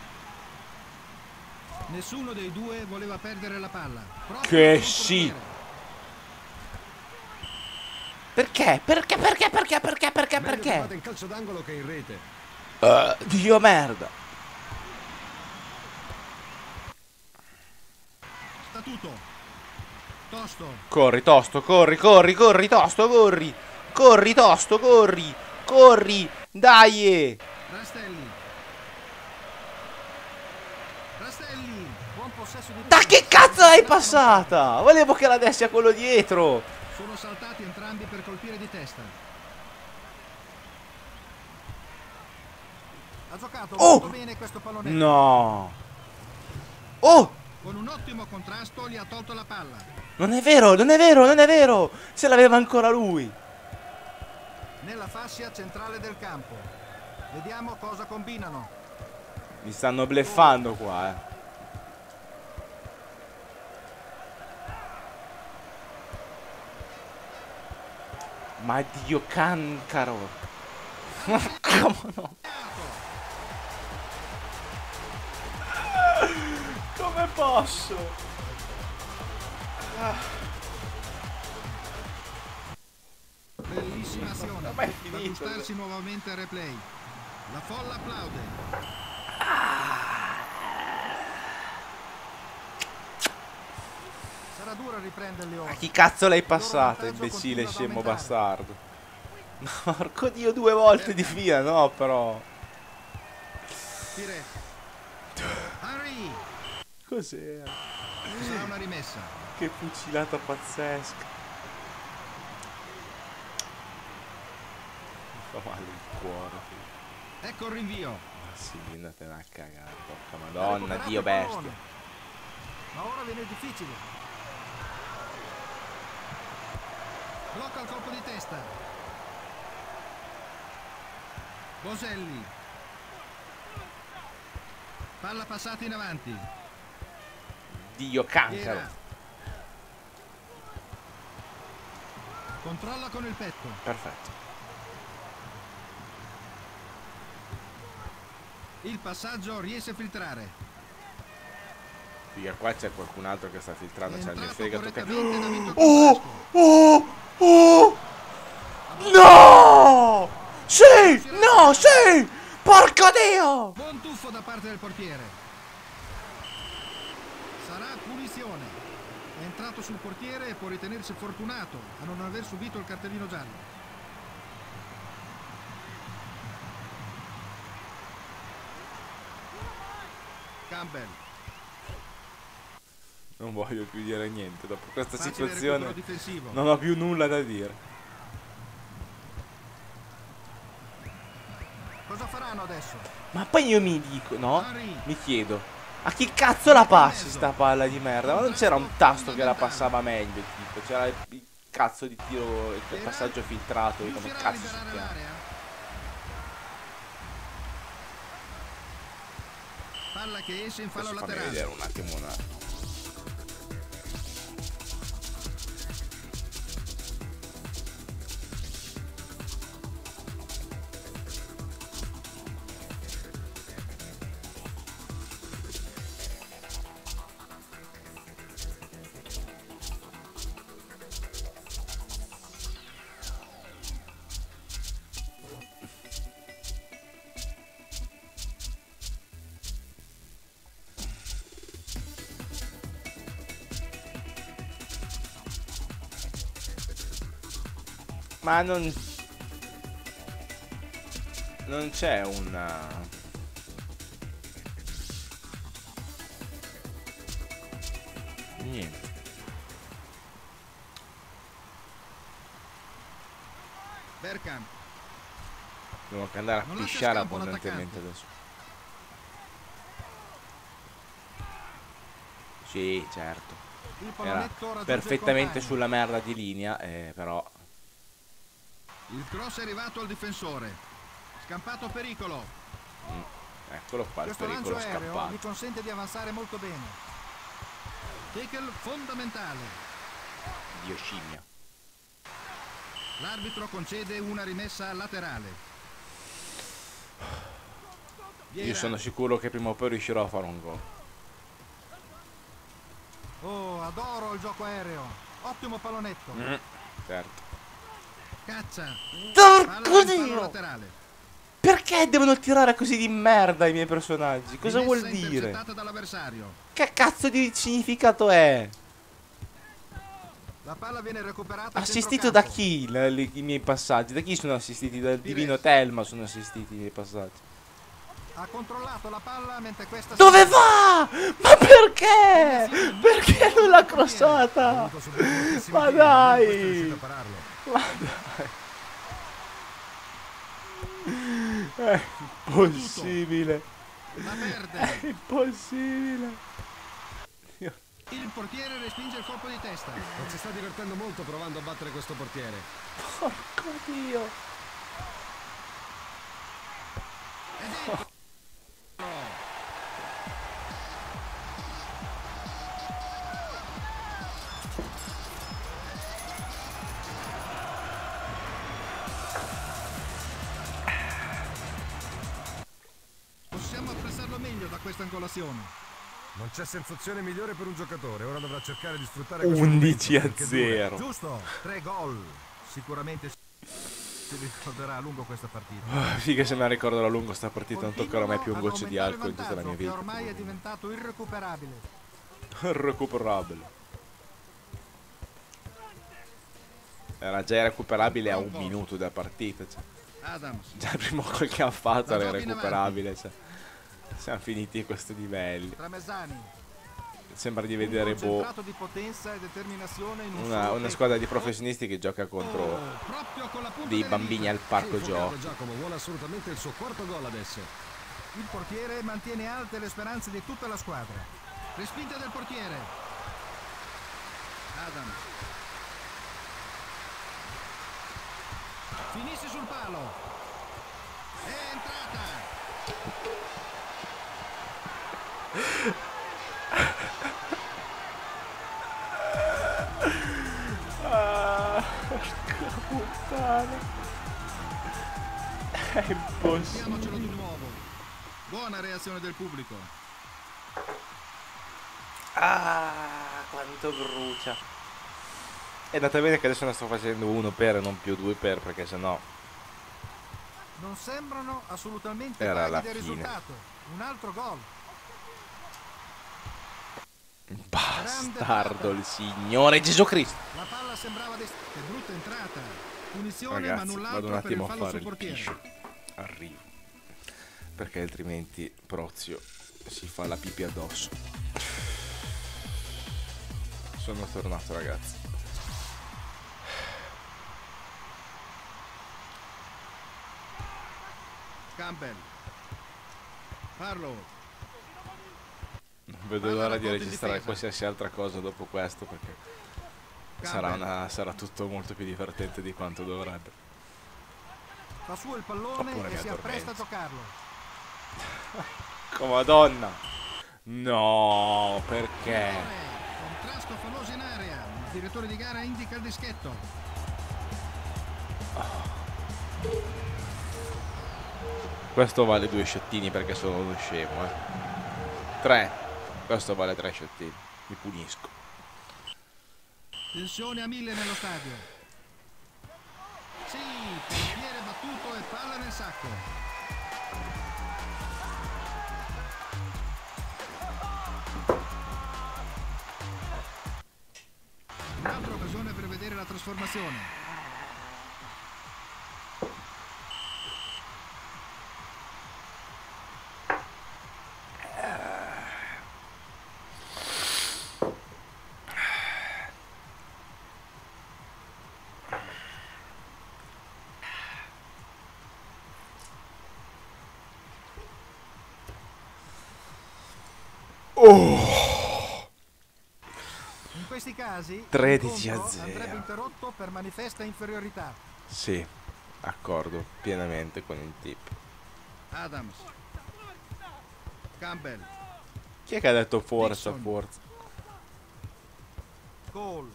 Nessuno dei due voleva perdere la palla. Proprio Che sul sì. portiere. Perché? Perché? Perché? Perché? Perché? Perché? Meglio che Perché? vada in calcio d'angolo che in rete. Uh, Dio merda. Statuto. Tosto. Corri tosto, corri, corri, corri tosto, corri. Corri tosto, corri. Corri. Dai. Rastelli. Rastelli. Buon possesso di Da palla. che cazzo l'hai passata? Volevo che la dessi a quello dietro. Sono saltati entrambi per colpire di testa. Ha giocato Oh! molto bene questo pallone. No. Oh, Con un ottimo contrasto gli ha tolto la palla. non è vero, non è vero, non è vero. Se l'aveva ancora lui. Nella fascia centrale del campo. Vediamo cosa combinano. Mi stanno bleffando qua, eh. Ma Dio cancaro. Come no? Come posso? Bellissima azione. Ma è Per finito. gustarsi nuovamente al replay. La folla applaude. Sarà dura riprenderli A ora. chi cazzo l'hai Il loro passato, vantaggio imbecille continua ad scemo aumentare. bastardo? Porco Dio, due volte di fila, no però. Pire. Henry. Cos'era? Ci sarà una rimessa. Che fucilata pazzesca. Mi fa male il cuore. Ecco il rinvio. Ma sì, andatene a cagare, porca Ha madonna, recuperato Dio il pallone. bestia. Ma ora viene difficile. Blocca il colpo di testa. Boselli. Palla passata in avanti. Dio cancro. Viera. Controlla con il petto. Perfetto. Il passaggio riesce a filtrare. Figa, qua c'è qualcun altro che sta filtrando, È c'è il mio entrato fegato che... correttamente da Vinto Oh! Confresco. Oh! Oh! No! Sì! No! Sì! Porco Dio! Buon tuffo da parte del portiere. Sarà punizione. È entrato sul portiere e può ritenersi fortunato a non aver subito il cartellino giallo. Campbell. Non voglio più dire niente, dopo questa Facile situazione recupero difensivo. non ho più nulla da dire. Cosa faranno adesso? Ma poi io mi dico, no? Henry. Mi chiedo, a chi cazzo la passi sta palla di merda? Ma non c'era un tasto che la passava meglio, tipo, c'era il cazzo di tiro, il passaggio filtrato, io come Riuscirà a cazzo si liberare chiama? l'area? Palla che esce in fallo Adesso fammi laterale. vedere un attimo una... Ma non... Non c'è una... Niente. Bergkamp. Devo anche andare a Non lascia pisciare scampo abbondantemente l'attaccante. adesso. Sì, certo. Il Era pallonetto raggiunge il perfettamente compagno. sulla merda di linea, eh, però... Il cross è arrivato al difensore. Scampato pericolo. Mm, eccolo qua, il Questo lancio pericolo aereo gli scappato. consente di avanzare molto bene. Tackle fondamentale. Dio scimmia. L'arbitro concede una rimessa laterale. Io Viera. sono sicuro che prima o poi riuscirò a fare un gol. Oh, adoro il gioco aereo. Ottimo pallonetto. Mm, certo. Caccia. Porco Palla in fallo Dio! laterale. Perché devono tirare così di merda i miei personaggi? Cosa vuol Rimessa dire? intercettata dall'avversario. Che cazzo di significato è? La palla viene recuperata. a Assistito da centrocampo. chi le- le- i miei passaggi? Da chi sono assistiti? Dal divino Telma sono assistiti i miei passaggi. Ha controllato la palla mentre questa Dove si- va? Ma perché? Perché non l'ha crossata? Ma dai! Ma dai! È impossibile! La È perde. impossibile! Il portiere respinge il colpo di testa. Non si sta divertendo molto provando a battere questo portiere. Porco Dio! Possiamo apprezzarlo meglio da questa angolazione. Non c'è sensazione migliore per un giocatore. Ora dovrà cercare di sfruttare questo undici momento, a perché dura. zero. Giusto, tre gol. Sicuramente si ricorderà a lungo questa partita. Ah, figa, se me la ricordo a lungo sta partita, non toccherò mai più un Continuano goccio ad di aumentare alcol il in tutta la mia vantaggio, vita. che ormai è diventato irrecuperabile. Recuperabile. Era già recuperabile a un minuto da partita. Cioè. Adams. Già il primo gol che ha fatto La era giochi in recuperabile. Cioè. Siamo finiti a questi livelli. Tramezzani. Sembra di Un vedere boh, concentrato di potenza e determinazione in un una, solo una tempo. squadra di professionisti che gioca contro Oh, proprio con la punta dei delle bambini dita. al parco Sì, giochi. Fogardo Giacomo vuole assolutamente il suo quarto gol adesso. Il portiere mantiene alte le speranze di tutta la squadra. Respinta del portiere. Adams. Finisce sul palo. È entrata. Ah, porca puttana. È impossibile. Mettiamocelo di nuovo. Buona reazione del pubblico. Ah, quanto brucia. È andata bene che adesso ne sto facendo uno per e non più due per, perché sennò Non sembrano assolutamente era la vaghi del fine. risultato. Un altro gol. Bastardo il Signore Gesù Cristo. La palla sembrava des- che brutta entrata. Punizione, ma Ragazzi, vado un null'altro per il attimo a fallo fare sul il portiere. piscio. Arrivo. Perché altrimenti Prozio si fa la pipì addosso. Sono tornato, ragazzi. Campbell. Parlo. Non vedo Palla l'ora da di porta in registrare difesa. qualsiasi altra cosa dopo questo, perché sarà, una, sarà tutto molto più divertente di quanto dovrebbe. Fa su il pallone Oppure e mi si appresta a addormento. toccarlo. Oh, Madonna. No, perché? Contrasto falloso in area. Il direttore di gara indica il dischetto. Questo vale due sciottini perché sono uno scemo, eh. Tre. Questo vale tre sciottini. Mi punisco. Tensione a mille nello stadio. Sì, portiere battuto e palla nel sacco. Un'altra occasione per vedere la trasformazione. Oh! In questi casi tredici a l'incontro zero. andrebbe interrotto per manifesta inferiorità. Sì, accordo pienamente con il tip. Adams. Campbell. Chi è che ha detto forza, Dixon. forza? Cole.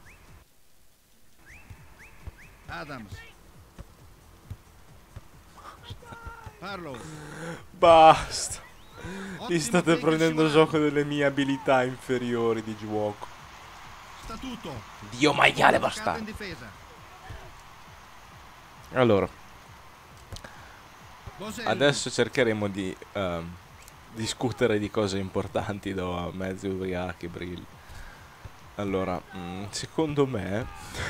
Adams. Parlo. Basta. Ottimo Vi state fake prendendo scivolato. gioco delle mie abilità inferiori di gioco. Statuto. Dio maiale Bloccato in bastardo. difesa. Allora, Boselli. adesso cercheremo di ehm, discutere di cose importanti da mezzi ubriachi, brilli. Allora, mm, secondo me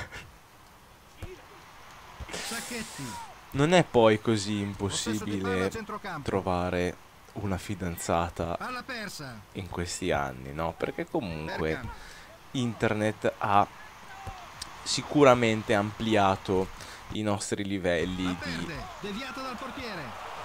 Sacchetti. non è poi così Possesso di palla a impossibile centrocampo. trovare una fidanzata Palla persa. in questi anni, no? Perché comunque Bergkamp. internet ha sicuramente ampliato i nostri livelli La di, perde. Deviata dal portiere.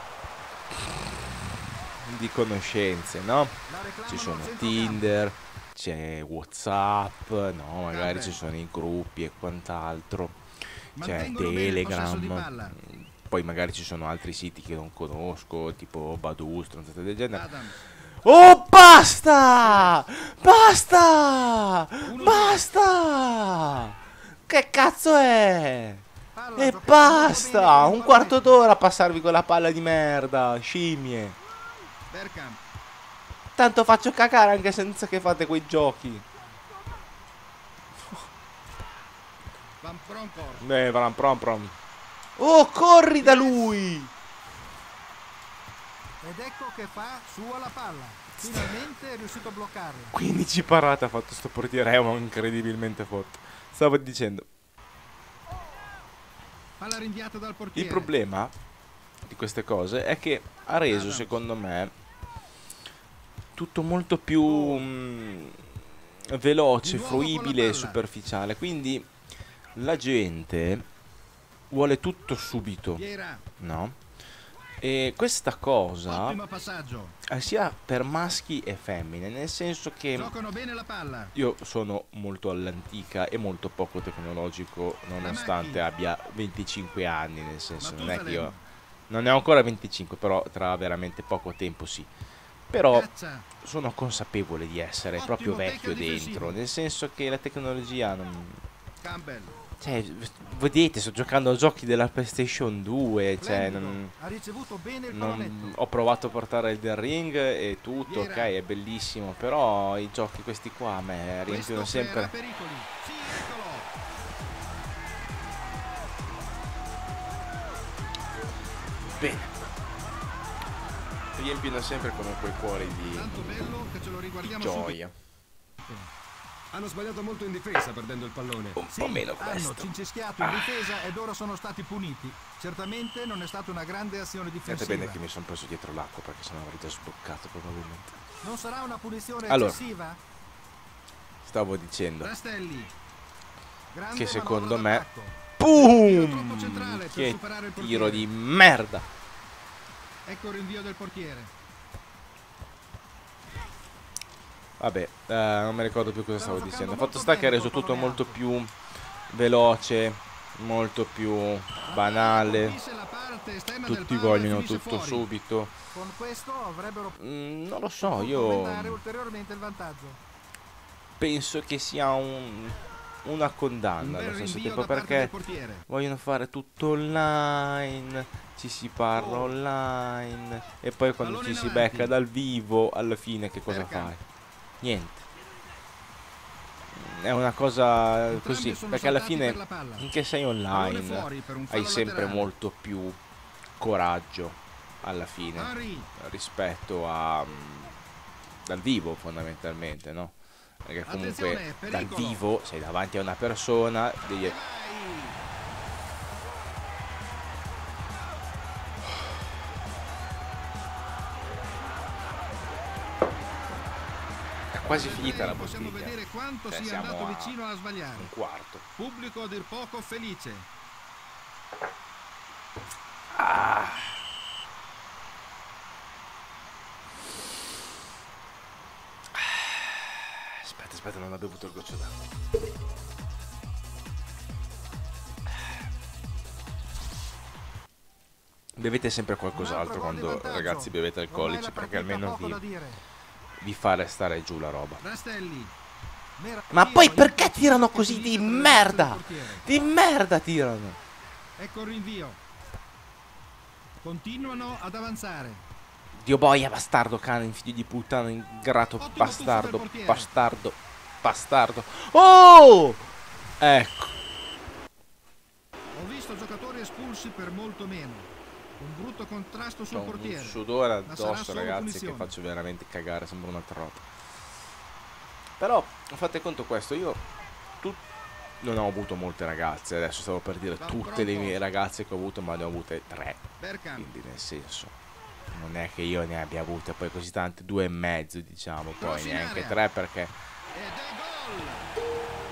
di conoscenze, no? La reclamano Ci sono al centrocampo. Tinder, c'è WhatsApp, no? Magari Campbell. ci sono i gruppi e quant'altro, c'è Mantengono bene il possesso di Telegram, palla. poi magari ci sono altri siti che non conosco, tipo Badoo, stronzate del genere. Adams. Oh, basta! Basta! Uno, Basta! Che cazzo è? Palla E giocata basta! molto bene con Un il quarto palletto. d'ora a passarvi quella palla di merda, scimmie. Bergkamp. Tanto faccio cagare anche senza che fate quei giochi. Van Bronckhorst. Eh, prom prom prom. Oh, corri da lui! Ed ecco che fa sua la palla. Finalmente è riuscito a bloccarla. quindici parate ha fatto sto portiere, è un incredibilmente forte. Stavo dicendo, Palla rinviata dal il portiere. problema di queste cose è che ha reso, Adams. secondo me, tutto molto più mm, veloce, Di nuovo con la fruibile e palla. superficiale. Quindi la gente vuole tutto subito, Vieira. no? E questa cosa Ottimo passaggio. eh, sia per maschi e femmine, nel senso che Giocano bene la palla. io sono molto all'antica e molto poco tecnologico, nonostante abbia venticinque anni, nel senso non è che io non ne ho ancora venticinque, però tra veramente poco tempo sì. Però Caccia. sono consapevole di essere Ottimo proprio tackle vecchio difensivo. dentro, nel senso che la tecnologia non... Campbell. Cioè, vedete, sto giocando a giochi della PlayStation due, cioè, Splendido. non... Ha ricevuto bene il non- pallonetto. ho provato a portare il The Ring e tutto, ok, Viera. è bellissimo, però i giochi questi qua a me Questo riempiono creerà sempre... pericoli. Sì, eccolo. Bene. Riempiono sempre comunque i cuori di, Tanto bello che ce lo di riguardiamo gioia. subito. Hanno sbagliato molto in difesa perdendo il pallone. Un Sì, po' meno hanno questo. cincischiato in difesa ed ora sono stati puniti. Certamente non è stata una grande azione Sapete difensiva. bene che mi sono preso dietro l'acqua perché sennò avrei già sboccato probabilmente. Non sarà una punizione Allora. eccessiva? Stavo dicendo Rastelli. Grande che secondo manovra me... d'attacco. Tiro troppo Pum! centrale per Che superare il tiro portiere. di merda! Ecco il rinvio del portiere. Vabbè, eh, non mi ricordo più cosa stavo Stanno dicendo. giocando Fatto molto sta che ha bene reso col tutto pallone molto alto. più veloce, molto più banale. Colpisce la parte esterna del Tutti palo e vogliono finisce tutto fuori. subito. Con questo avrebbero Mm, non lo so, potuto io aumentare ulteriormente il vantaggio. penso che sia un, una Un condanna bel allo stesso rinvio tempo da parte del perché portiere. vogliono fare tutto online, ci si parla Oh. online e poi quando Pallone ci in si avanti. becca dal vivo alla fine che cosa Bergkamp. fai? Niente. È una cosa Entrambi così, sono perché alla saltati fine per la palla. finché sei Pallone online fuori per un hai fallo sempre laterale. molto più coraggio alla fine Henry. rispetto a mm, dal vivo fondamentalmente, no? Perché comunque Attenzione, dal pericolo. vivo sei davanti a una persona, devi... E vai. è quasi finita la Possiamo bottiglia. vedere quanto Cioè, sia siamo andato a vicino a sbagliare. un quarto. Pubblico a dir poco felice. Aspetta, aspetta, non ho bevuto il goccio d'acqua. Bevete sempre qualcos'altro Un altro gol di quando vantaggio. ragazzi bevete Ormai alcolici la perché partita almeno poco da vi, dire. vi fa restare giù la roba. Rastelli. Mera- Ma tiro poi perché impreciso tirano che così finisce di per il merda? del portiere. Di merda tirano. Ecco il rinvio. Continuano ad avanzare. Dio boia, bastardo cane, figlio di puttana, ingrato, Ottimo bastardo, tuffo del portiere. bastardo, bastardo. Oh! Ecco. Ho visto giocatori espulsi per molto meno. Un brutto contrasto sul C'ho un portiere. sudore Ma sarà addosso, solo ragazzi, punizione. che faccio veramente cagare, sembra un'altra roba. Però, fate conto questo, io tu- non ho avuto molte ragazze, adesso stavo per dire Va tutte le pronto. mie ragazze che ho avuto, ma ne ho avute tre. Bergkamp. Quindi nel senso, non è che io ne abbia avute poi così tante, due e mezzo diciamo, poi Cross in neanche area. tre perché... Ed è gol.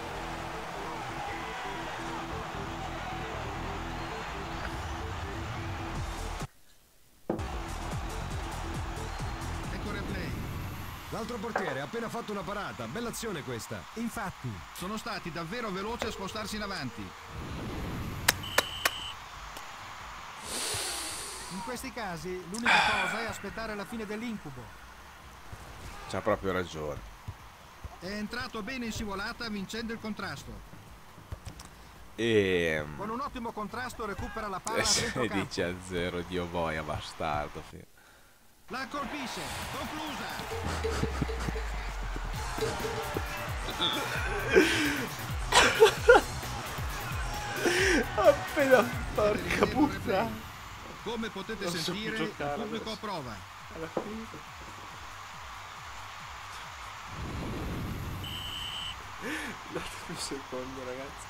Ecco il replay. L'altro portiere ha appena fatto una parata. Bella azione questa. Infatti, sono stati davvero veloci a spostarsi in avanti. In questi casi l'unica cosa è aspettare la fine dell'incubo. C'ha proprio ragione. È entrato bene in scivolata vincendo il contrasto. E... Con un ottimo contrasto recupera la palla E a se centrocampo. dice a zero, Dio boia, bastardo. Sì. La colpisce, conclusa. Appena porca Rivedremo il puttana. replay. Come potete Non so più sentire, il giocare pubblico adesso. approva. Alla fine. Datemi un secondo, ragazzi.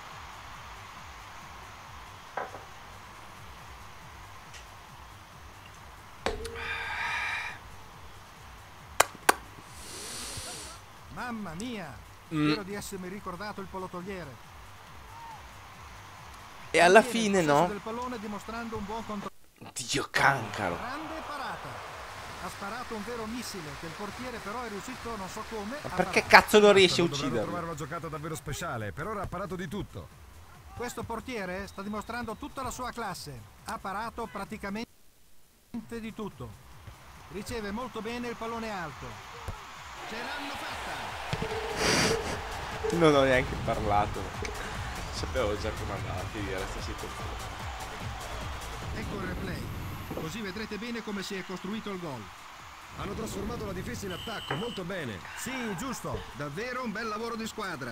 Mamma mia, Mm. spero di essermi ricordato il polotogliere. E alla Mantiene fine il possesso no. del pallone dimostrando un buon controllo. Dio cancaro. Grande parata. Ha sparato un vero missile che il portiere però è riuscito non so come Ma a perché parare. cazzo non riesce a Dovranno trovare ucciderlo? una giocata davvero speciale. Per ora ha parato di tutto. Questo portiere sta dimostrando tutta la sua classe. Ha parato praticamente di tutto. Riceve molto bene il pallone alto. Ce l'hanno fatta! Non ho neanche parlato. Sapevo già come andava a finire questa situazione. Ecco il replay. Così vedrete bene come si è costruito il gol. Hanno trasformato la difesa in attacco, molto bene. Sì, giusto. Davvero un bel lavoro di squadra.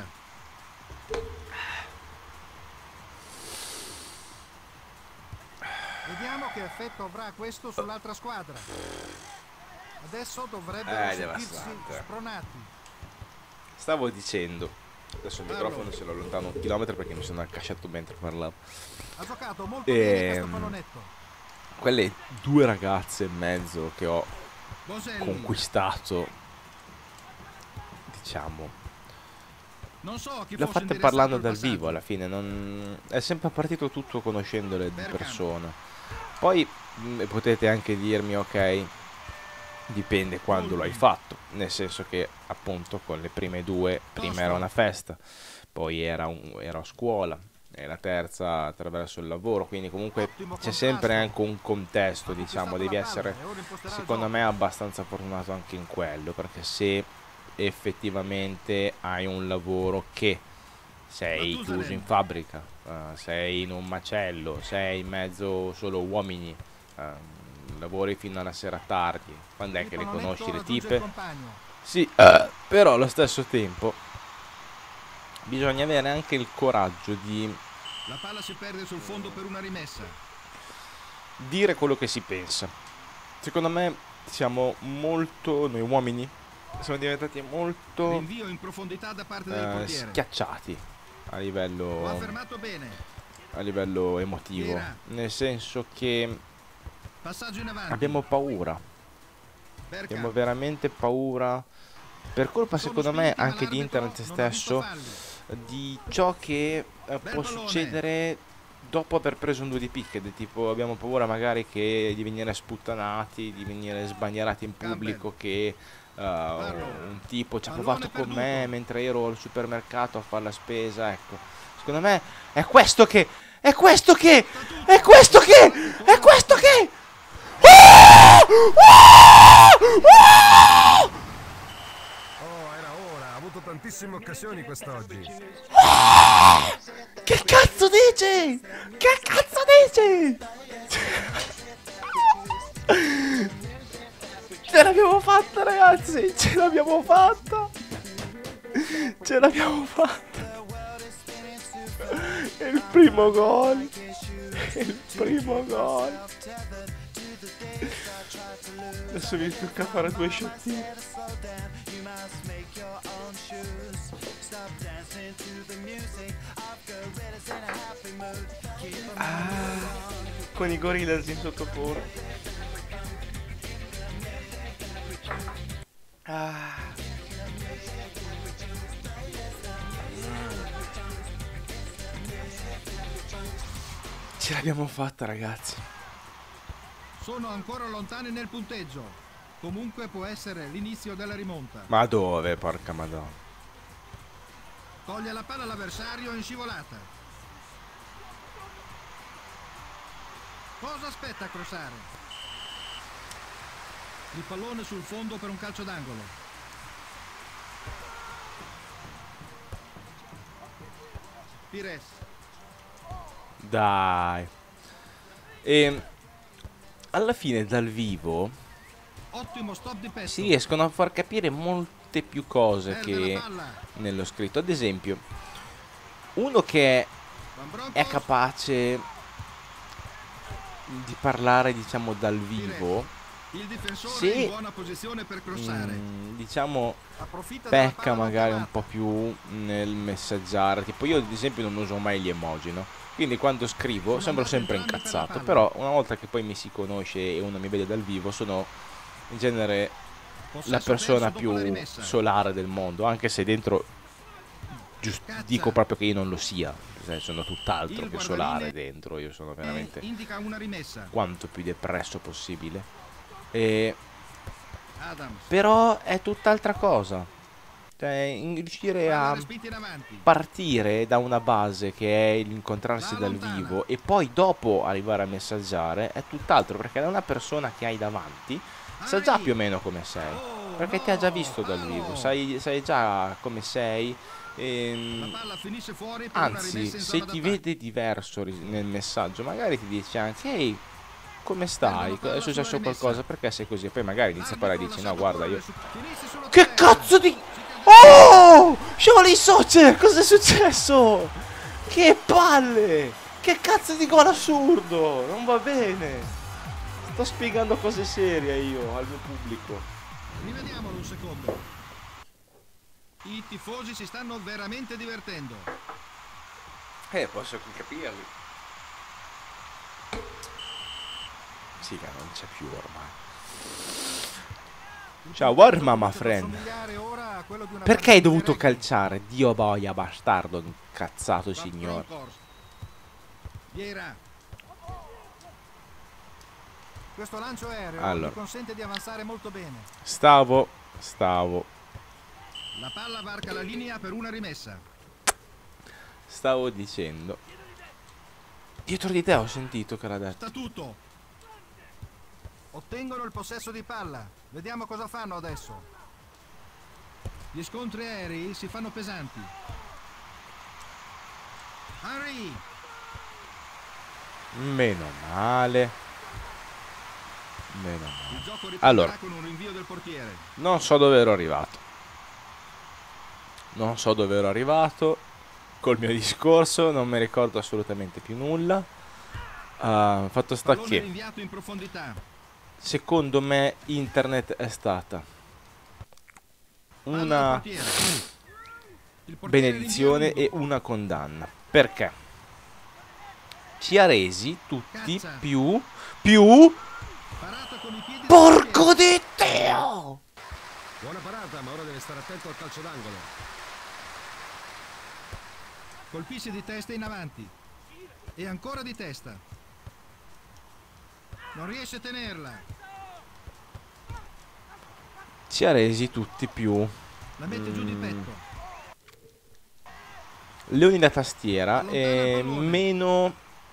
Vediamo che effetto avrà questo sull'altra squadra. Adesso dovrebbero Eh, sentirsi devastante. spronati. Stavo dicendo, adesso il Parlo. microfono se lo allontano un chilometro perché mi sono accasciato mentre parlavo. Ha giocato molto bene questo Ehm, pallonetto. Quelle due ragazze e mezzo che ho Boselli. conquistato, diciamo, Non so chi le ho fosse fatte interessato parlando al dal passaggio. vivo alla fine, non... è sempre partito tutto conoscendole di Bergkamp. persona. Poi mh, potete anche dirmi, ok, dipende quando lo hai fatto, nel senso che appunto con le prime due, prima era una festa, poi era, un, era a scuola, e la terza attraverso il lavoro, quindi comunque Ottimo c'è contrasto. sempre anche un contesto, Ha diciamo, conquistato devi la palla essere e ora imposterà il secondo gioco. me abbastanza fortunato anche in quello, perché se effettivamente hai un lavoro che sei Matusalem. chiuso in fabbrica, eh, sei in un macello, sei in mezzo solo uomini, eh, lavori fino alla sera tardi, quando è Il che le pallonetto conosci le raggiunge il tipe? compagno. Sì, eh, però allo stesso tempo bisogna avere anche il coraggio di La palla si perde sul fondo per una rimessa. dire quello che si pensa. Secondo me siamo molto, noi uomini, siamo diventati molto Rinvio in profondità da parte del eh, portiere. schiacciati a Lo ha livello, fermato bene. a livello emotivo, Era. nel senso che Passaggio in avanti. abbiamo paura, Bergkamp. abbiamo veramente paura, per colpa Sono secondo me spinti, ma anche di l'arbitro internet non ha visto stesso, falli. di ciò che eh, Bel può pallone. succedere dopo aver preso un due di picche, del tipo abbiamo paura magari che di venire sputtanati, di venire sbandierati in pubblico, che uh, un tipo ci ha Pallone provato con perduto. me mentre ero al supermercato a fare la spesa, ecco. Secondo me è questo che, è questo che, è questo che, è questo che... Ah! Ah! Ah! Oh, era ora, ha avuto tantissime occasioni quest'oggi. Che cazzo dici? Che cazzo dici? Ce l'abbiamo fatta, ragazzi, ce l'abbiamo fatta. Ce l'abbiamo fatta. Il primo gol. Il primo gol. Adesso mi tocca fare due shottini. Ah, con i Gorillaz in sottofondo. Ah. Ce l'abbiamo fatta, ragazzi. Sono ancora lontani nel punteggio. Comunque può essere l'inizio della rimonta. Ma dove, porca madonna? Toglie la palla all'avversario in scivolata. Cosa aspetta a crossare? Il pallone sul fondo per un calcio d'angolo. Pires. Dai. E alla fine dal vivo Ottimo stop di petto. si riescono a far capire molte più cose Perde che la palla. nello scritto. Ad esempio, uno che Van Bronckhorst. è capace di parlare, diciamo, dal vivo, Il difensore Sì. in buona posizione per crossare. mm, diciamo, Approfitta della pecca palla magari un allontanata. po' più nel messaggiare. Tipo io ad esempio non uso mai gli emoji, no? Quindi quando scrivo Sono sembro andati sempre entrambi per incazzato. la Però una volta che poi mi si conosce e uno mi vede dal vivo, sono in genere Possesso la persona perso dopo più la rimessa. solare del mondo, anche se dentro giust- Cazza. dico proprio che io non lo sia. Cioè, sono tutt'altro Il che guardaline solare dentro. Io sono veramente E indica una rimessa. quanto più depresso possibile. E Adams. però è tutt'altra cosa. Cioè, in- riuscire Palla a respinta in avanti. partire da una base che è l'incontrarsi La dal allontana. vivo e poi dopo arrivare a messaggiare è tutt'altro, perché da una persona che hai davanti sa già più o meno come sei, perché ti ha già visto dal vivo, sai, sai già come sei. Ehm, anzi, se ti vede diverso nel messaggio, magari ti dice anche: ehi, come stai? È successo qualcosa? Perché sei così? E poi magari inizia a parlare e dici: no, guarda, io... Che cazzo di... Oh! Jolly Soccer! Cosa è successo? Che palle! Che cazzo di gol assurdo! Non va bene! Sto spiegando cose serie io al mio pubblico. Rivediamolo un secondo. I tifosi si stanno veramente divertendo. Eh, posso capirli. Sì, che non c'è più ormai. Ciao, war mama friend. Perché hai dovuto calciare? Dio boia, bastardo, incazzato signore. Vieira. Questo lancio aereo allora. mi consente di avanzare molto bene. Stavo, stavo. La palla varca la linea per una rimessa. Stavo dicendo. Dietro di te ho sentito che l'ha detto. Sta tutto. Ottengono il possesso di palla. Vediamo cosa fanno adesso. Gli scontri aerei si fanno pesanti. Henry. Meno male. Meno male. Il gioco allora, con un rinvio del portiere. Non so dove ero arrivato. Non so dove ero arrivato col mio discorso, non mi ricordo assolutamente più nulla. Uh, fatto sta che in profondità. Secondo me internet è stata una benedizione e una condanna. Perché ci ha resi tutti Cazza. più più porco di Dio! Buona parata, ma ora deve stare attento al calcio d'angolo. Colpisce di testa in avanti. E ancora di testa. Non riesce a tenerla. Ci ha resi tutti più La mette giù di petto. leoni da tastiera e meno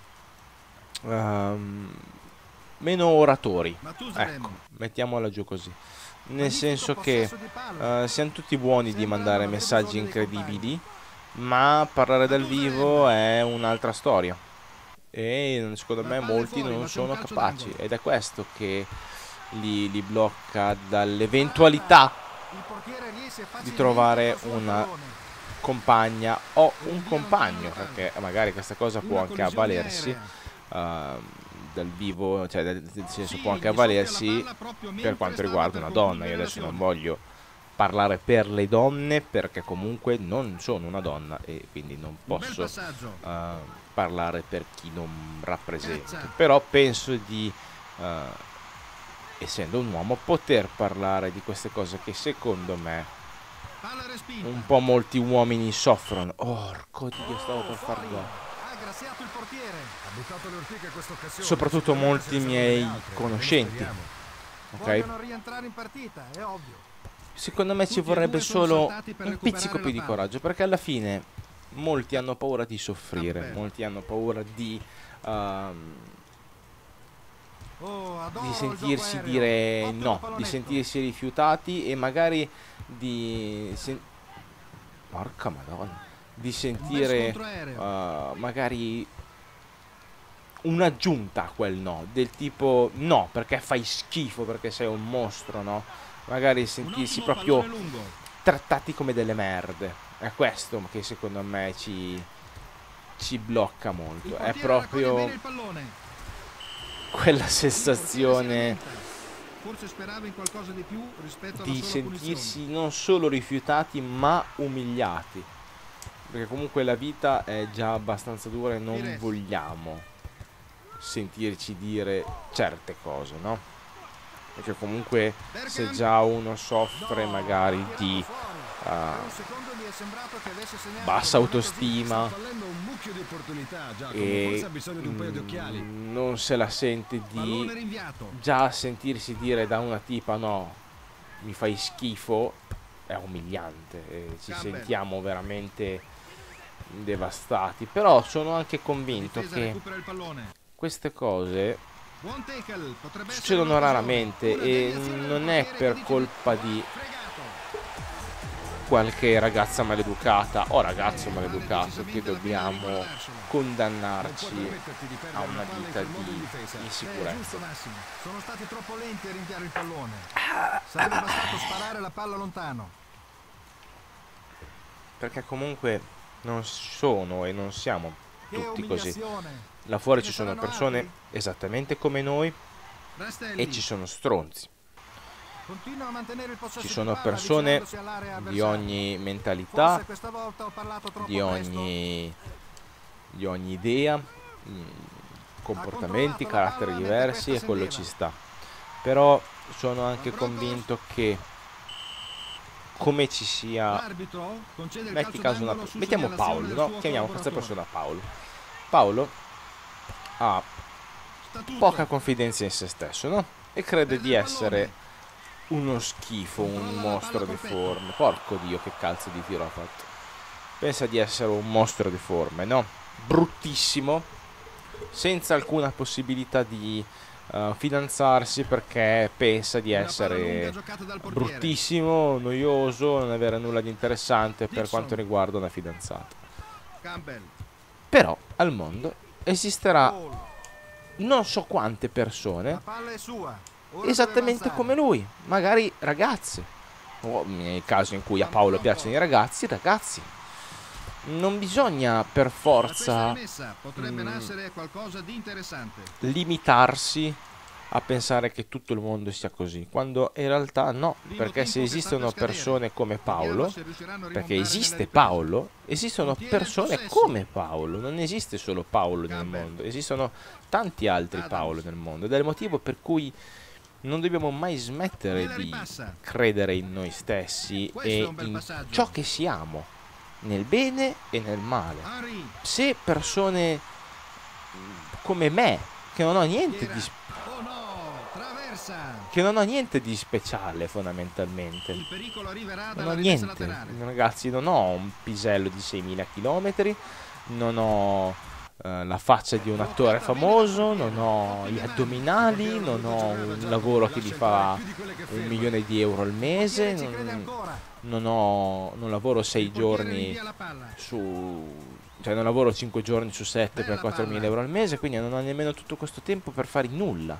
um, meno oratori. Ecco, mettiamola giù così. Nel senso che uh, siamo tutti buoni di mandare messaggi incredibili, ma parlare dal vivo è un'altra storia. E secondo me molti non sono capaci. Ed è questo che li, li blocca dall'eventualità di trovare una compagna o un compagno, perché magari questa cosa può anche avvalersi uh, dal vivo, cioè nel senso può anche avvalersi per quanto riguarda una donna. Io adesso non voglio parlare per le donne perché comunque non sono una donna e quindi non posso uh, parlare per chi non rappresento, però penso di uh, essendo un uomo poter parlare di queste cose che secondo me un po' molti uomini soffrono. Orco Dio, stavo per far gol. Soprattutto molti miei conoscenti. Ok? Secondo me ci vorrebbe solo un pizzico più di coraggio, perché alla fine molti hanno paura di soffrire, molti hanno paura di um, di sentirsi dire no, di sentirsi rifiutati e magari di sen porca madonna, di sentire uh, magari un'aggiunta a quel no, del tipo no perché fai schifo, perché sei un mostro, no? Magari sentirsi proprio trattati come delle merde. È questo che secondo me ci ci blocca molto, è proprio quella sensazione di sentirsi non solo rifiutati ma umiliati, perché comunque la vita è già abbastanza dura e non vogliamo sentirci dire certe cose, no? Perché comunque se già uno soffre magari di uh, bassa autostima e mm, non se la sente di già sentirsi dire da una tipa no, mi fai schifo, è umiliante e ci sentiamo veramente devastati. Però sono anche convinto che queste cose Buon tackle, potrebbe essere succedono un'occasione. raramente Una e deviazione del non è portiere per che dice colpa di di fregato. qualche ragazza maleducata o ragazzo Eh, maleducato vale che decisamente la pena dobbiamo riguardarselo. Non puoi condannarci permetterti di a perdere una la palla in vita quel modo in di difesa. Eh, giusto insicurezza. Massimo, sono stati troppo lenti a rinviare il pallone. Sarebbe bastato sparare la palla lontano. Perché comunque non sono e non siamo Che tutti così. umiliazione. Là fuori Ce ci ne sono saranno persone altri? esattamente come noi Rastelli. e ci sono stronzi. Continua a mantenere il possesso Ci di sono palla, persone avvicinandosi all'area di avversaria. ogni mentalità, Forse questa volta ho parlato troppo di ogni, di ogni idea, mh, comportamenti, controllato la caratteri palla mentre diversi questa e quello scendeva. ci sta. Però sono anche Broncos. convinto che come ci sia, L'arbitro concede il metti calcio caso una, d'angolo su mettiamo segnalazione Paolo, del no? suo Chiamiamo questa collaboratore. persona Paolo. Paolo ha Statuto. poca confidenza in se stesso, no? E crede Perde di il essere pallone. uno schifo, un Controlla la mostro palla col deforme. Porco Dio, che calzo di tiro ha fatto. Pensa di essere un mostro deforme, no? Bruttissimo, senza alcuna possibilità di uh, fidanzarsi perché pensa di Una palla lunga essere giocata dal portiere. bruttissimo, noioso, non avere nulla di interessante per Dixon. quanto riguarda una fidanzata. Campbell. Però al mondo esisterà Gol. non so quante persone La palla è sua. Ora esattamente deve come avanzare. lui, magari ragazze, o nel caso in cui a Paolo piacciono i ragazzi, ragazzi. Non bisogna per Da questa forza rimessa potrebbe mm, nascere qualcosa di interessante. limitarsi a pensare che tutto il mondo sia così, quando in realtà no, Primo perché se tempo che esistono sta per scadere. persone come Vediamo Paolo, se riusciranno a perché rimontare esiste nella ripresa. Paolo, esistono Contiene il persone possesso. come Paolo, non esiste solo Paolo nel Campbell. mondo, esistono tanti altri Adams. Paolo nel mondo ed è il motivo per cui non dobbiamo mai smettere Gliela di ripassa. credere in noi stessi Questo e è un bel in passaggio. ciò che siamo, nel bene e nel male. Henry. Se persone mh, come me, che non ho niente di, sp- Oh no, traversa. che non ho niente di speciale fondamentalmente, Il pericolo arriverà non dalla ho rimessa niente, laterale. ragazzi, non ho un pisello di seimila chilometri, non ho eh, la faccia di un attore famoso, non ho gli addominali, non ho un lavoro che mi fa un milione di euro al mese, Il portiere ci crede non, ancora. non ho, non lavoro sei Il portiere giorni rinvia la palla. su, cioè non lavoro cinque giorni su sette per Bella quattromila palla. euro al mese, quindi non ho nemmeno tutto questo tempo per fare nulla.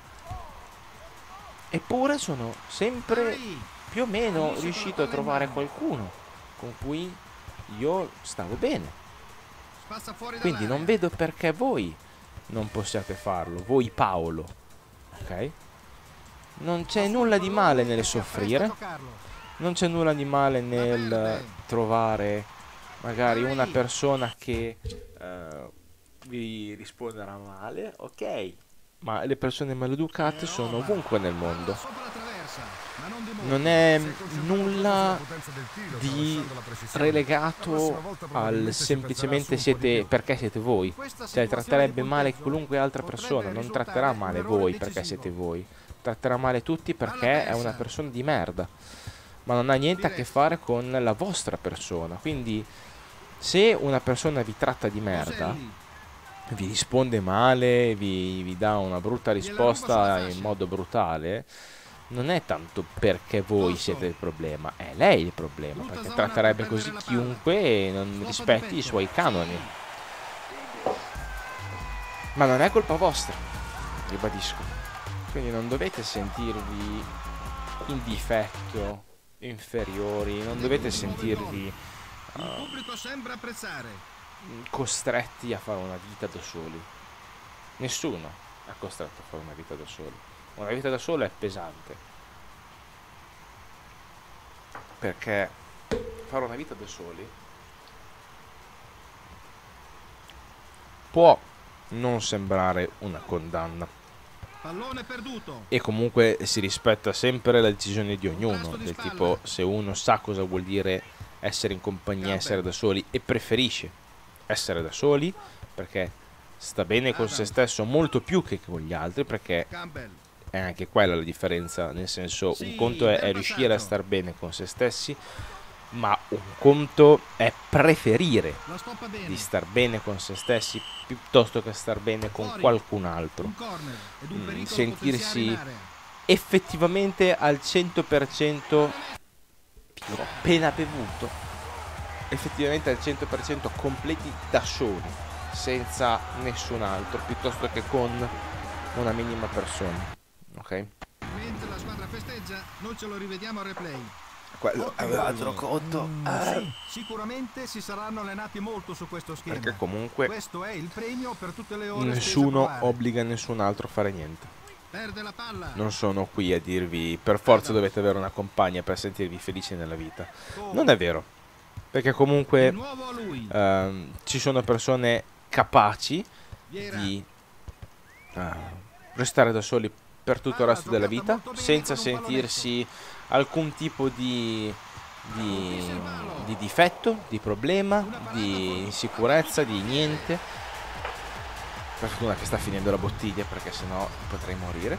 Eppure sono sempre Henry. più o meno Finisce riuscito con a la palla in trovare mano. qualcuno con cui io stavo bene. Spazza fuori Quindi dall'area. non vedo perché voi non possiate farlo, voi Paolo, ok? Non c'è nulla di male nel Si appresta a soffrire, toccarlo. non c'è nulla di male nel perde. trovare magari Henry. una persona che eh, vi risponderà male, ok? Ma le persone maleducate sono ovunque nel mondo. Palla sopra la traversa, ma non di molto. Non è Sei concentrato nulla sulla potenza del tiro, di tralasciando la precisione. relegato La prossima volta al probabilmente si semplicemente penserà su un po' di siete più. perché siete voi. In questa Cioè situazione tratterebbe di male punteggio qualunque altra potrebbe persona, non risultare tratterà un male errore voi perché decisivo. siete voi. Tratterà male tutti Palla perché è persa. una persona di merda. Ma non ha niente a che Diretto. fare con la vostra persona. Quindi se una persona vi tratta di merda, Boselli. vi risponde male, vi, vi dà una brutta ruba risposta sulla in fascia. modo brutale, non è tanto perché voi Corso. siete il problema, è lei il problema, Brutta perché zona tratterebbe per così perdere la palla. chiunque e non Scopo di rispetti i petto. suoi canoni. Sì. Ma non è colpa vostra, ribadisco. Quindi non dovete sentirvi in difetto, inferiori, non dovete sentirvi Il pubblico sembra apprezzare. costretti a fare una vita da soli. Nessuno è costretto a fare una vita da soli. Una vita da solo è pesante. Perché fare una vita da soli può non sembrare una condanna. Pallone perduto. E comunque si rispetta sempre la decisione di ognuno. Tasto di Del spalla. tipo, se uno sa cosa vuol dire essere in compagnia, Campbell. essere da soli e preferisce essere da soli perché sta bene con se Adams. stesso molto più che con gli altri, perché Campbell. è anche quella la differenza, nel senso Sì, un conto è, bel è riuscire a passaggio. star bene con se stessi, ma un conto è preferire La stoppa bene. di star bene con se stessi piuttosto che star bene con Fuori. qualcun altro. Un corner ed un Mm, pericolo sentirsi potenziale in area. effettivamente al cento per cento l'ho appena bevuto, effettivamente al cento per cento completi da soli, senza nessun altro, piuttosto che con una minima persona. Ok? Mentre la squadra festeggia, noi ce lo rivediamo al replay. Quello Ottimo aveva lavoro. conto. Mm, sì, sicuramente si saranno allenati molto su questo schema. Perché comunque Questo è il premio per tutte le ore spese a nessuno provare. obbliga nessun altro a fare niente. Perde la palla. Non sono qui a dirvi per forza dovete avere una compagna per sentirvi felici nella vita. Oh, Non è vero. Perché di comunque nuovo a lui. ehm, ci sono persone capaci Vieira. di eh, restare da soli per tutto il resto della vita senza sentirsi alcun tipo di, di, di difetto, di problema, di insicurezza, di niente. Per fortuna che sta finendo la bottiglia perché sennò potrei morire.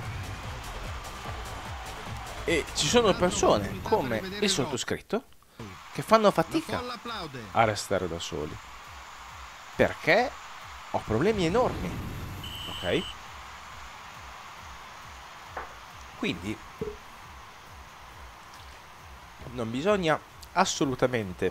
E ci sono persone come il sottoscritto che fanno La fatica folla applaude. a restare da soli perché ho problemi enormi, ok? Quindi non bisogna assolutamente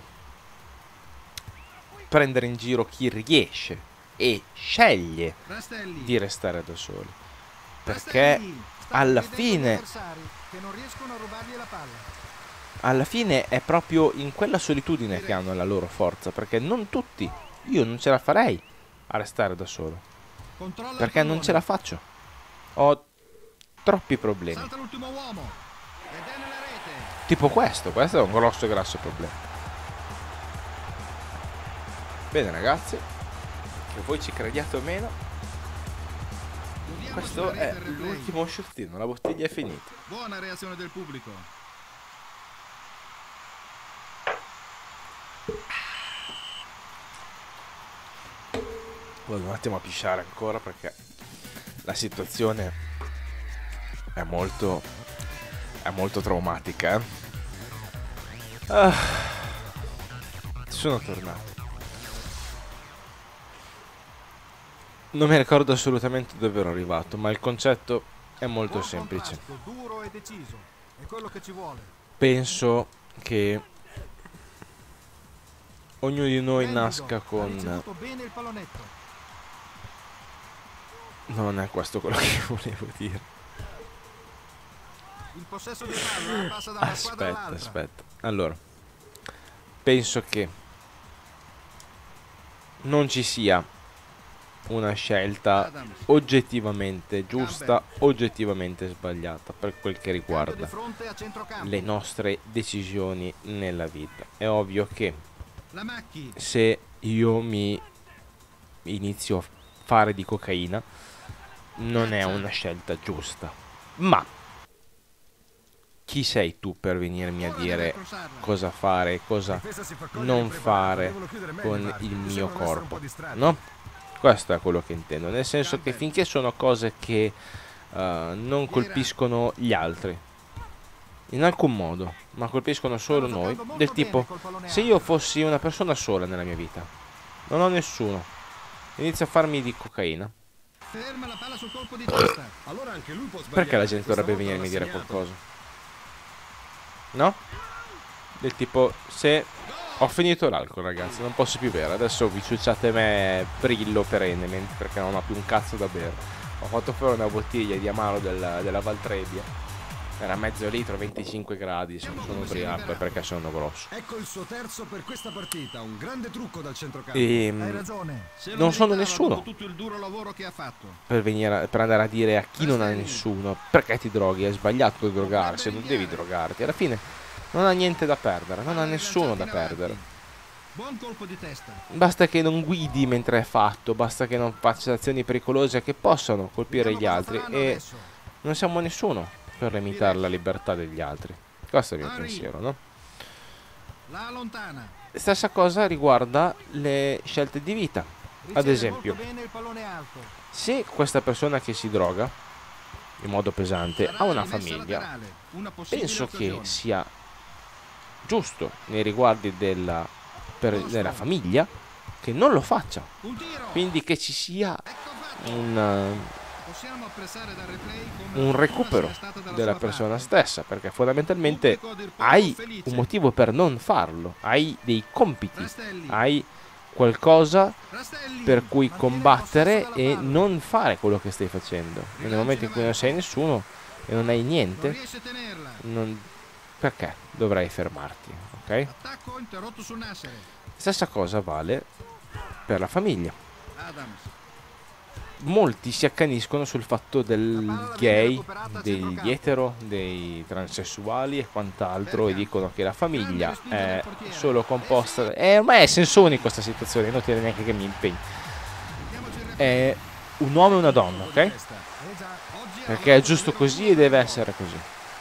prendere in giro chi riesce e sceglie Rastelli. di restare da soli, perché Rastelli. Sta alla vedendo fine gli avversari che non riescono a rubargli la palla. alla fine è proprio in quella solitudine che hanno la loro forza, perché non tutti, io non ce la farei a restare da solo, Controlla il perché non pallone. ce la faccio, ho troppi problemi, Salta l'ultimo uomo. Ed è nella rete. tipo questo, questo è un grosso grosso problema. Bene ragazzi, che voi ci crediate o meno, Godiamoci questo la rete è al replay. l'ultimo shottino, la bottiglia è finita. Buona reazione del pubblico. Vado un attimo a pisciare ancora perché la situazione è molto è molto traumatica, eh? Ah, sono tornato. Non mi ricordo assolutamente dove ero arrivato, ma il concetto è molto Buon semplice. contrasto, duro e deciso. È quello che ci vuole. Penso che ognuno di noi Bellido nasca ha con... ricevuto bene il pallonetto. Non è questo quello che volevo dire. Il possesso di palla passa da una squadra Aspetta, all'altra. aspetta. Allora, penso che non ci sia una scelta Adams. oggettivamente giusta, oggettivamente sbagliata per quel che Cambio di riguarda fronte a centrocampo. le nostre decisioni nella vita. È ovvio che La Macchi. se io mi inizio a fare di cocaina non è una scelta giusta, ma chi sei tu per venirmi a Ora deve dire crossarla. cosa fare, cosa Difesa si fa cogliere non impreparata, fare devono chiudere meglio i con varchi. il Mi mio sembra di essere un corpo, po' distratti. no? Questo è quello che intendo, nel senso che Campbell. finché sono cose che eh, non colpiscono gli altri in alcun modo, ma colpiscono solo Stanno noi, giocando molto del tipo bene col pallone se alto. io fossi una persona sola nella mia vita, non ho nessuno, inizio a farmi di cocaina, Ferma la palla sul colpo di testa. Allora anche lui può sbagliare. perché la gente Questa dovrebbe volta venirmi a l'ha dire segnato. qualcosa? No? Del tipo, se ho finito l'alcol ragazzi, non posso più bere, adesso vi ciucciate me brillo perennemente perché non ho più un cazzo da bere. Ho fatto fuori una bottiglia di Amaro della, della Valtrebbia, era mezzo litro, venticinque gradi, sono, sono ubriaco perché sono grosso. Ecco il suo terzo per questa partita, un grande trucco dal centrocampo. E Hai ragione. Se lo non sono meritava nessuno dopo tutto il duro lavoro che ha fatto. per, venire a- per andare a dire a chi non ha nessuno perché ti droghi, è sbagliato drogarsi, non devi drogarti, alla fine non ha niente da perdere, non ha nessuno da perdere. Buon colpo di testa. Basta che non guidi mentre è fatto, basta che non faccia azioni pericolose che possano colpire Vediamo gli cosa altri faranno e adesso. non siamo nessuno per limitare la libertà degli altri. Questo è il mio Harry. pensiero, no? La allontana. Stessa cosa riguarda le scelte di vita. Riceve esempio. molto bene il pallone alto. Se questa persona che si droga in modo pesante Sarà ha una rimessa famiglia, laterale. Una possibile penso che occasione. sia giusto nei riguardi della, per, della famiglia, che non lo faccia. Un tiro. Quindi che ci sia Ecco fatto. un, Possiamo apprezzare dal replay come un la recupero fortuna sia stata dalla della sua persona parte. stessa, perché fondamentalmente Pubblico a dir poco hai felice. un motivo per non farlo, hai dei compiti, Rastelli. hai qualcosa Rastelli. per cui Mantiene il combattere possesso della e palla. non fare quello che stai facendo. Nel momento in cui non sei nessuno e non hai Non niente, riesce a tenerla. non- perché dovrai fermarti, ok? Attacco interrotto su Nasser. Stessa cosa vale per la famiglia. Adams. Molti si accaniscono sul fatto del gay, degli centrocampo. etero, dei transessuali e quant'altro, e dicono che la famiglia è solo composta. E ormai è senso unico questa situazione, non tiene neanche che mi impegni. Vediamoci il replay. È un uomo e una donna, ok? Eh già, oggi ha Perché è avuto giusto un così vero e deve gol. essere così.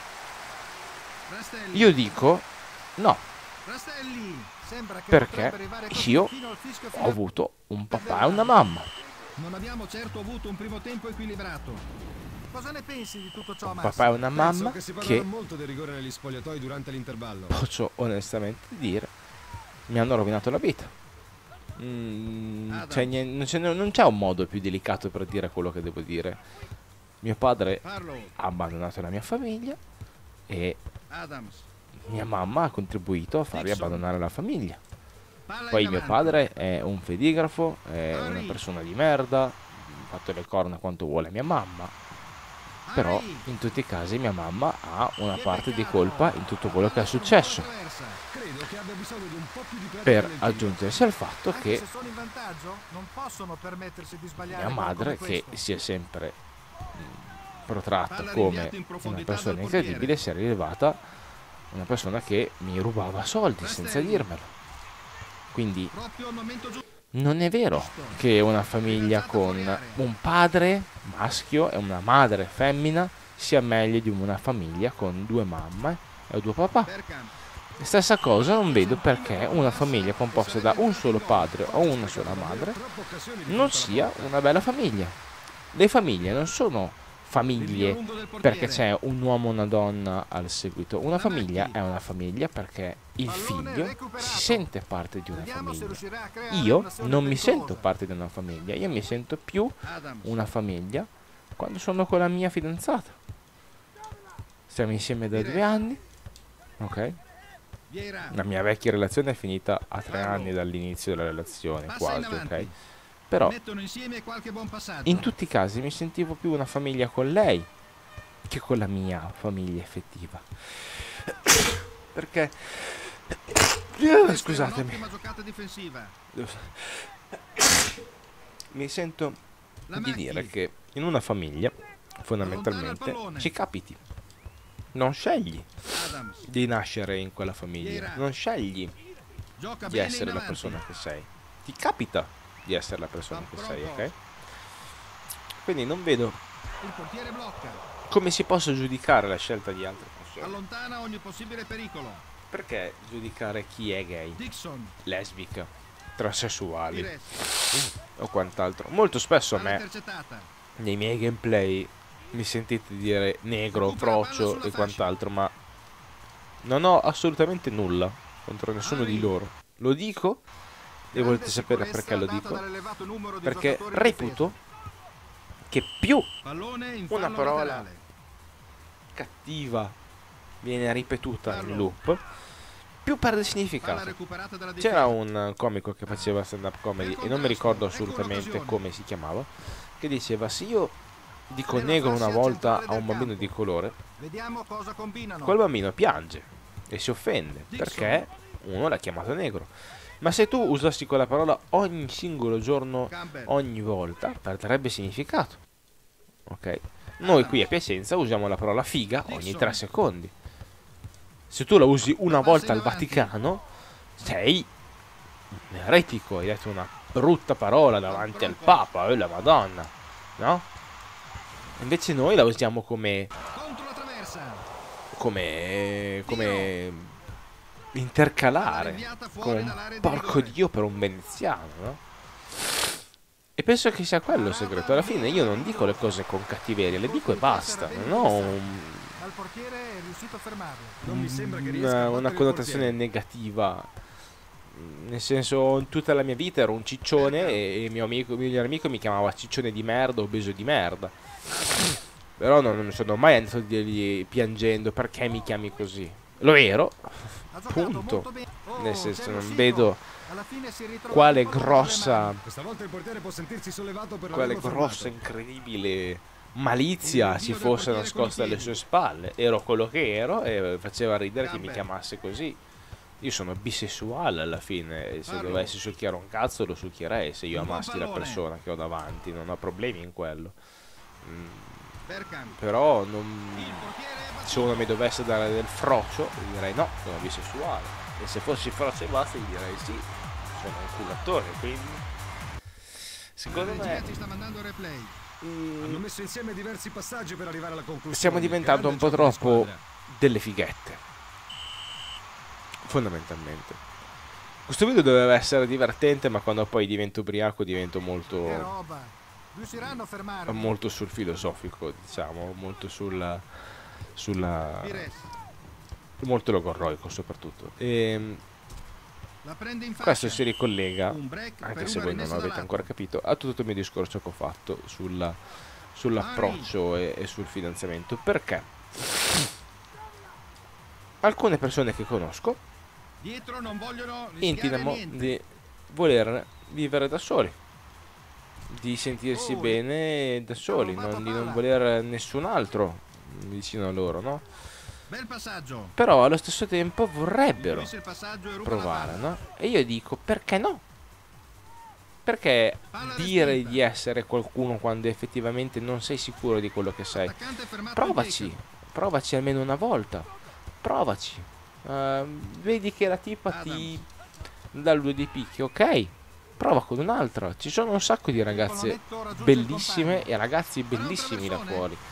Rastelli. Io dico no, Rastelli. Sembra che perché potrebbe arrivare così io fino al fischio ho finale. avuto un papà e una mamma. Non abbiamo certo avuto un primo tempo equilibrato. Cosa ne pensi di tutto ciò, Un Max? papà e una Penso mamma che si parlerà che, molto del rigore negli spogliatoi durante l'intervallo. posso onestamente dire, mi hanno rovinato la vita. Mm, cioè, nien- non c'è non c'è un modo più delicato per dire quello che devo dire. Mio padre Parlo. ha abbandonato la mia famiglia e Adams. mia mamma ha contribuito a fargli Dixon. abbandonare la famiglia. Palla Poi in mio avanti. padre è un fedigrafo, è una Harry. persona di merda, ha fatto le corna quanto vuole mia mamma, però Harry. in tutti i casi mia mamma ha una Che parte di peccato. colpa in tutto quello che è Palla sul successo, bordo traversa. Credo che abbia bisogno di un po' più di pratica per nel tiro. aggiungersi al fatto Anche che se sono in vantaggio, non possono permettersi di sbagliare mia gol madre, come che questo. si è sempre mh, protratta Palla come rinviata in una profondità persona dal portiere. incredibile, si è rilevata una persona che mi rubava soldi senza Rastelli. dirmelo. Quindi Proprio al momento giusto. non è vero che una famiglia con un padre maschio e una madre femmina sia meglio di una famiglia con due mamme e due papà. Bergkamp. Stessa cosa non vedo perché una famiglia composta da un solo padre o una sola madre Troppe occasioni di non fronte alla sia una bella famiglia. Le famiglie non sono famiglie Lungo del portiere. perché c'è un uomo e una donna al seguito. Una famiglia è una famiglia perché il figlio si sente parte di una Vediamo se famiglia. riuscirà a creare Io un'azione non mi pericolosa. sento parte di una famiglia, io mi sento più Adams. una famiglia quando sono con la mia fidanzata. Stiamo insieme da due anni, ok? Vieira. La mia vecchia relazione è finita a tre Parlo. anni dall'inizio della relazione, Passa in quasi, avanti. ok? Però Mettono insieme qualche buon passaggio. in tutti i casi mi sentivo più una famiglia con lei che con la mia famiglia effettiva. Perché Questa è scusatemi, un'ottima giocata difensiva. mi sento La di Macchi. dire che in una famiglia Allontana il fondamentalmente pallone. ci capiti. Non scegli Adams. di nascere in quella famiglia, Vieira. non scegli Gioca di bene essere in la avanti. persona che sei. Ti capita di essere la persona che sei, Pronto. ok? Quindi non vedo Il portiere blocca. come si possa giudicare la scelta di altre persone. Allontana ogni possibile pericolo. Perché giudicare chi è gay, Dixon. lesbica, transessuali Pires. o quant'altro? Molto spesso a Palla me, intercettata. nei miei gameplay, mi sentite dire negro, Recupera la palla frocio sulla e fascia. quant'altro, ma non ho assolutamente nulla contro nessuno di Harry. loro. Lo dico e Grande volete sapere sicurezza perché lo data dico? dall'elevato numero di Perché giocatori in reputo che più difesa. Pallone in una fallo parola laterale. cattiva viene ripetuta in Parlo. loop, più perde Palla significato. recuperata dalla difesa. C'era un comico che faceva stand up comedy e non mi ricordo Ecco assolutamente un'occasione. come si chiamava, che diceva: se io dico Nella negro una fascia volta centrale a un del bambino campo. di colore, Vediamo cosa combinano. quel bambino piange e si offende Dixon. perché uno l'ha chiamato negro. Ma se tu usassi quella parola ogni singolo giorno, Campbell. ogni volta, perderebbe significato. Ok? Noi qui a Piacenza usiamo la parola figa ogni Dixon. tre secondi. Se tu la usi una Passa volta in al avanti. Vaticano, sei un eretico, hai detto una brutta parola davanti al Papa, e la Madonna, no? Invece noi la usiamo come Contro la traversa. come come intercalare, come un porco dio per un veneziano, no? E penso che sia quello il segreto. Alla fine io non dico le cose con cattiveria, le dico e basta. Non ho un, Al portiere è riuscito a fermarlo. Non mi sembra che riesca a una, battere una il connotazione portiere. negativa. Nel senso, in tutta la mia vita ero un ciccione e il mio amico, il mio migliore amico mi chiamava ciccione di merda, obeso di merda. Però non, non sono mai andato a dirgli piangendo perché mi chiami così. Lo ero, Ha giocato punto. molto bene. Oh, Nel c'è senso, non riuscito. vedo Alla fine si è ritrovato quale il pallone grossa, nelle mani. Questa volta il portiere può sentirsi sollevato per quale l'averlo grossa, fermato. incredibile malizia si fosse nascosta alle sue spalle. Ero quello che ero e faceva ridere che mi chiamasse così. Io sono bisessuale alla fine, e se Parlo. dovessi succhiare un cazzo lo succhierei se io Un buon amassi la pallone. persona che ho davanti, non ho problemi in quello. Mm, Bergkamp. però non... Il portiere è battuto. se uno mi dovesse dare del frocio, gli direi no, sono bisessuale. E se fossi frocio e basta, gli direi sì, sono un culatore, quindi... Secondo La regia me... ci sta mandando il replay. mm, Hanno messo insieme diversi passaggi per arrivare alla conclusione. stiamo diventando un po' Grande gioco di troppo squadra. delle fighette. Fondamentalmente. Questo video doveva essere divertente, ma quando poi divento ubriaco divento Che molto... roba. Riusciranno a fermarlo. molto sul filosofico, diciamo, molto sulla... sulla... Pires. molto logorroico soprattutto. E La prende in faccia. questo si ricollega, Un break anche per se una voi non rimessa avete da ancora lato. capito, a tutto il mio discorso che ho fatto sulla, sull'approccio e, e sul fidanzamento. Perché alcune persone che conosco Dietro non vogliono rischiare intimano niente. di voler vivere da soli, di sentirsi Oh, bene da soli, rubato non, di palla. non voler nessun altro vicino a loro, no? Bel passaggio. Però allo stesso tempo vorrebbero Intuisce il passaggio e ruba provare, la palla. no? E io dico, perché no? Perché Palla dire respinta. di essere qualcuno quando effettivamente non sei sicuro di quello che sei? L'attaccante è fermato Provaci, in tackle. provaci almeno una volta. Provaci. Ehm, vedi che la tipa ti dà il due di picchi, ok? Prova con un'altra. Ci sono un sacco di ragazze Il pallonetto raggiunge il bellissime compagno. e ragazzi Farà un bellissimi là traversone? fuori.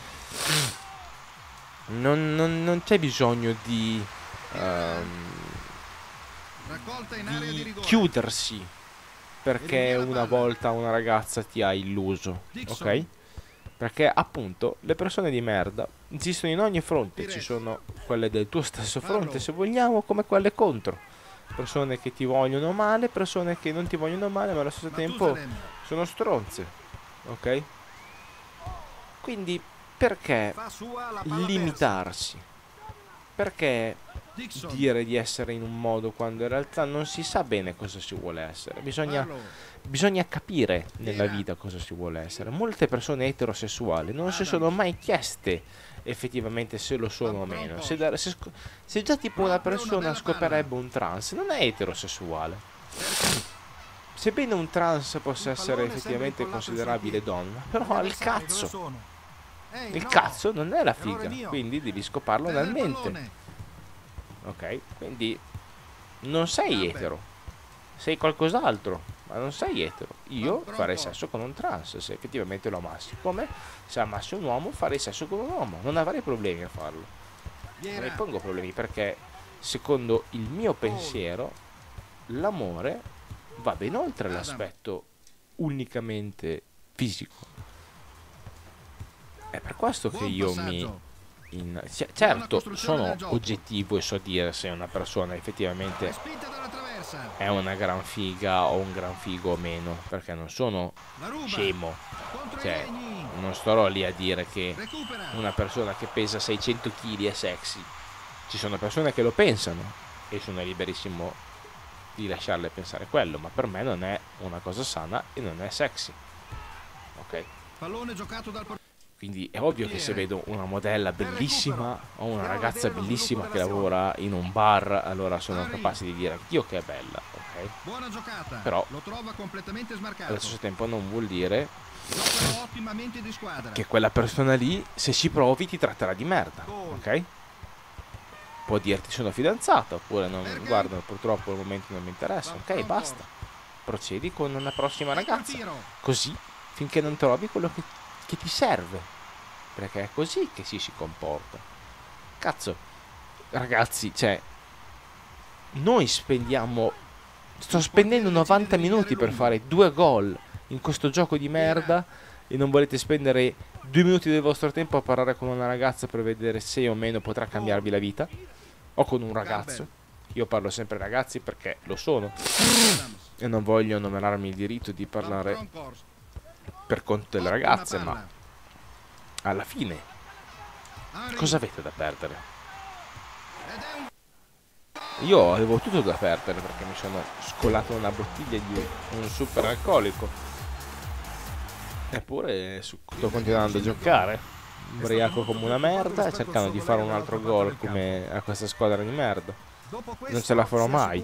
Non, non- non c'è bisogno di, ehm, Raccolta in area di di rigore. chiudersi perché rinvia la una palla. volta una ragazza ti ha illuso, Dixon. ok? Perché appunto le persone di merda esistono in ogni fronte, Pires. ci sono quelle del tuo stesso Parlo. fronte se vogliamo, come quelle contro. Persone che ti vogliono male, persone che non ti vogliono male ma allo stesso tempo Matusalem. sono stronze, ok? Quindi perché Fa sua la palla limitarsi? Perché persa. Dixon. dire di essere in un modo quando in realtà non si sa bene cosa si vuole essere? Bisogna, Parlo. bisogna capire nella Era. vita cosa si vuole essere. Molte persone eterosessuali non si Adams. sono mai chieste effettivamente se lo sono o Ancora un meno. po'. Se, da- se sc- se già tipo una Proprio una persona bella scoprirebbe un trans, non è eterosessuale. Sebbene un trans possa Il essere pallone effettivamente sempre incollato considerabile sul piede. donna, però Gli al avversari dove cazzo. sono? Ehi, Il no. cazzo non è la Errore figa, mio. quindi devi scoparlo Terra dal il mente. pallone. Ok? Quindi non sei Vabbè. etero, sei qualcos'altro, ma non sei etero. Io pronto? farei sesso con un trans se effettivamente lo amassi. Come se amassi un uomo farei sesso con un uomo, non avrei problemi a farlo. Non mi Viera. pongo problemi perché secondo il mio pensiero l'amore va ben oltre Adam. l'aspetto unicamente fisico. È per questo che Buon io mi passaggio. in- c- certo costruzione sono del gioco. oggettivo e so dire se una persona effettivamente Respinta dalla traversa. è una gran figa o un gran figo o meno, perché non sono La ruba. scemo, Contro i cioè legni. non starò lì a dire che Recupera. una persona che pesa seicento chili è sexy. Ci sono persone che lo pensano e sono liberissimo di lasciarle pensare quello, ma per me non è una cosa sana e non è sexy. Ok? Pallone giocato dal portiere. Quindi è ovvio che se vedo una modella bellissima o una ragazza bellissima che lavora in un bar, allora sono capace di dire Dio che è bella, ok? Buona giocata. Però- lo trova completamente smarcato. Allo stesso tempo non vuol dire Giocano ottimamente di squadra. che quella persona lì, se ci provi, ti tratterà di merda, ok? Può dirti sono fidanzata, oppure non, guarda, purtroppo al momento non mi interessa, ok, basta. Procedi con una prossima Ecco il ragazza, tiro. così finché non trovi quello che, che ti serve, perché è così che si si comporta. Cazzo, ragazzi, cioè, noi spendiamo, sto spendendo novanta minuti per fare due gol in questo gioco di merda e non volete spendere due minuti del vostro tempo a parlare con una ragazza per vedere se o meno potrà cambiarvi la vita, o con un ragazzo. Io parlo sempre ai ragazzi perché lo sono e non voglio nominarmi il diritto di parlare per conto delle ragazze, ma alla fine cosa avete da perdere? Io avevo tutto da perdere perché mi sono scolato una bottiglia di un super alcolico, eppure sto continuando a giocare ubriaco come una merda e cercando di fare un altro gol come a questa squadra di merda. Non ce la farò mai.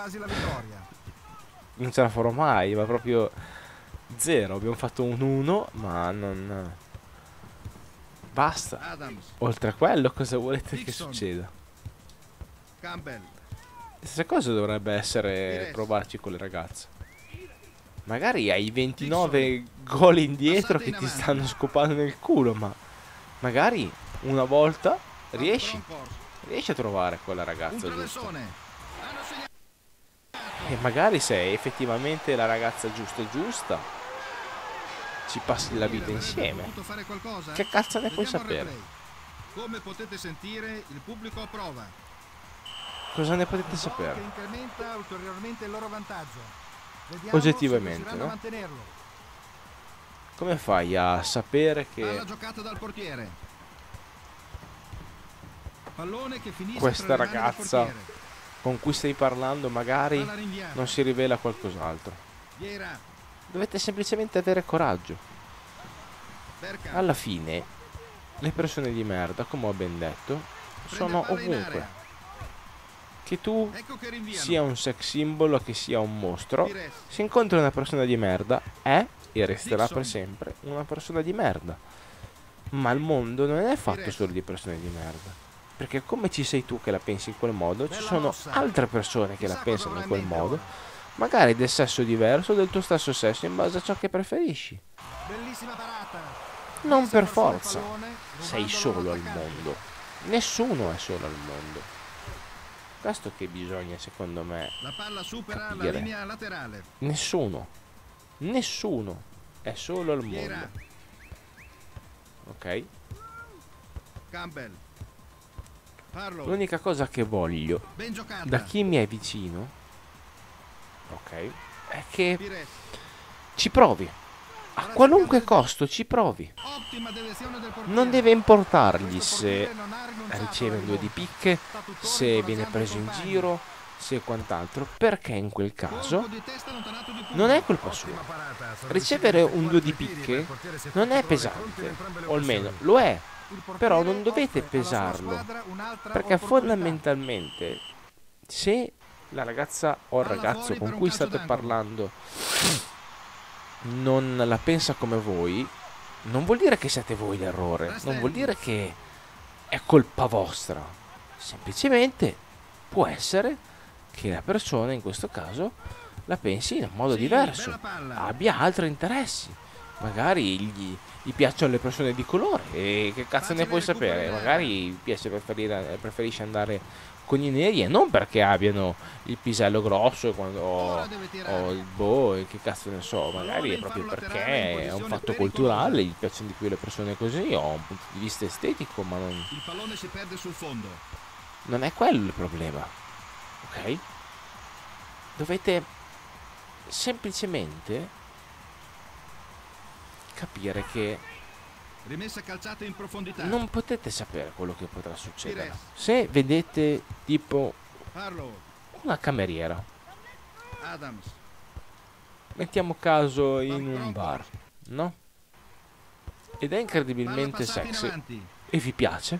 Non ce la farò mai, ma proprio zero. Abbiamo fatto un uno, ma non... Basta. Oltre a quello, cosa volete che succeda? La stessa cosa dovrebbe essere provarci con le ragazze. Magari hai ventinove gol indietro che ti stanno scopando nel culo, ma magari una volta riesci. Riesci a trovare quella ragazza giusta. E magari se effettivamente la ragazza giusta giusta, ci passi la vita insieme. Che cazzo ne puoi sapere? Come potete sentire, il pubblico approva. Cosa ne potete sapere? Che incrementa ulteriormente il loro vantaggio. Vediamo oggettivamente, se no? a mantenerlo. Come fai a sapere che Palla giocata dal portiere. Pallone che finisce questa tra le mani del ragazza portiere. con cui stai parlando magari Palla rinviata. non si rivela qualcos'altro? Vieira, Dovete semplicemente avere coraggio. Bergkamp, Alla fine le persone di merda, come ho ben detto, sono palla in ovunque. area. Che tu Ecco che rinviano. sia un sex symbol o che sia un mostro, Pires, se incontri una persona di merda è e resterà Dixon. per sempre una persona di merda. Ma il mondo non è fatto Pires. solo di persone di merda. Perché come ci sei tu che la pensi in quel modo, ci Bella sono mossa. altre persone che Chissà la cosa pensano avrà in quel in mente modo, ora. magari del sesso diverso, del tuo stesso sesso, in base a ciò che preferisci. Bellissima parata. Non Messa per per solo il forza pallone, sei rubandolo solo al all'attaccante. mondo. Nessuno è solo al mondo. Questo che bisogna, secondo me, La palla supera capire. la linea laterale. Nessuno, nessuno è solo al Vieira, mondo. Ok? Campbell. Parlo. L'unica cosa che voglio Ben giocata. da chi mi è vicino, ok, è che Pires, ci provi. A qualunque costo ci provi. ottima deviazione del portiere. Non deve importargli Questo se portiere non ha rinunciato riceve al un due di rigore. picche, Sta tuttora se viene incoraggiando preso i in compagni. giro, se quant'altro, perché in quel caso Colpo di testa allontanato di punta. non è colpa sua. Ottima parata, sono Ricevere riusciti a un due di effettuare due tiri, ma picche il portiere si è non fatto è trovare pronto in pesante, entrambe le o almeno occasioni. lo è, Il portiere però non dovete offre alla sua pesarlo, squadra un'altra perché opportunità. fondamentalmente se la ragazza o il Palla ragazzo fuori con per un cui calcio state d'angolo. parlando non la pensa come voi, non vuol dire che siete voi l'errore, non vuol dire che è colpa vostra, semplicemente può essere che la persona in questo caso la pensi in un modo Sì, diverso, bella palla. abbia altri interessi, magari gli, gli piacciono le persone di colore e che cazzo Facile ne puoi recupero sapere, in magari gli piace preferire, preferisce andare con i neri e non perché abbiano il pisello grosso e quando, o, Ora deve tirare. o il boh e che cazzo ne so, magari è in proprio fallo perché laterale in è un posizione fatto pericolosa. culturale, gli piacciono di più le persone così, o un punto di vista estetico, ma non, Il pallone si perde sul fondo. non è quello il problema, ok? Dovete semplicemente capire che Rimessa calciata in profondità. non potete sapere quello che potrà succedere. Pires. Se vedete tipo Parlo. una cameriera, Adams. mettiamo caso in Van un Bronckhorst. bar, no? Ed è Palla incredibilmente passata in sexy avanti. e vi piace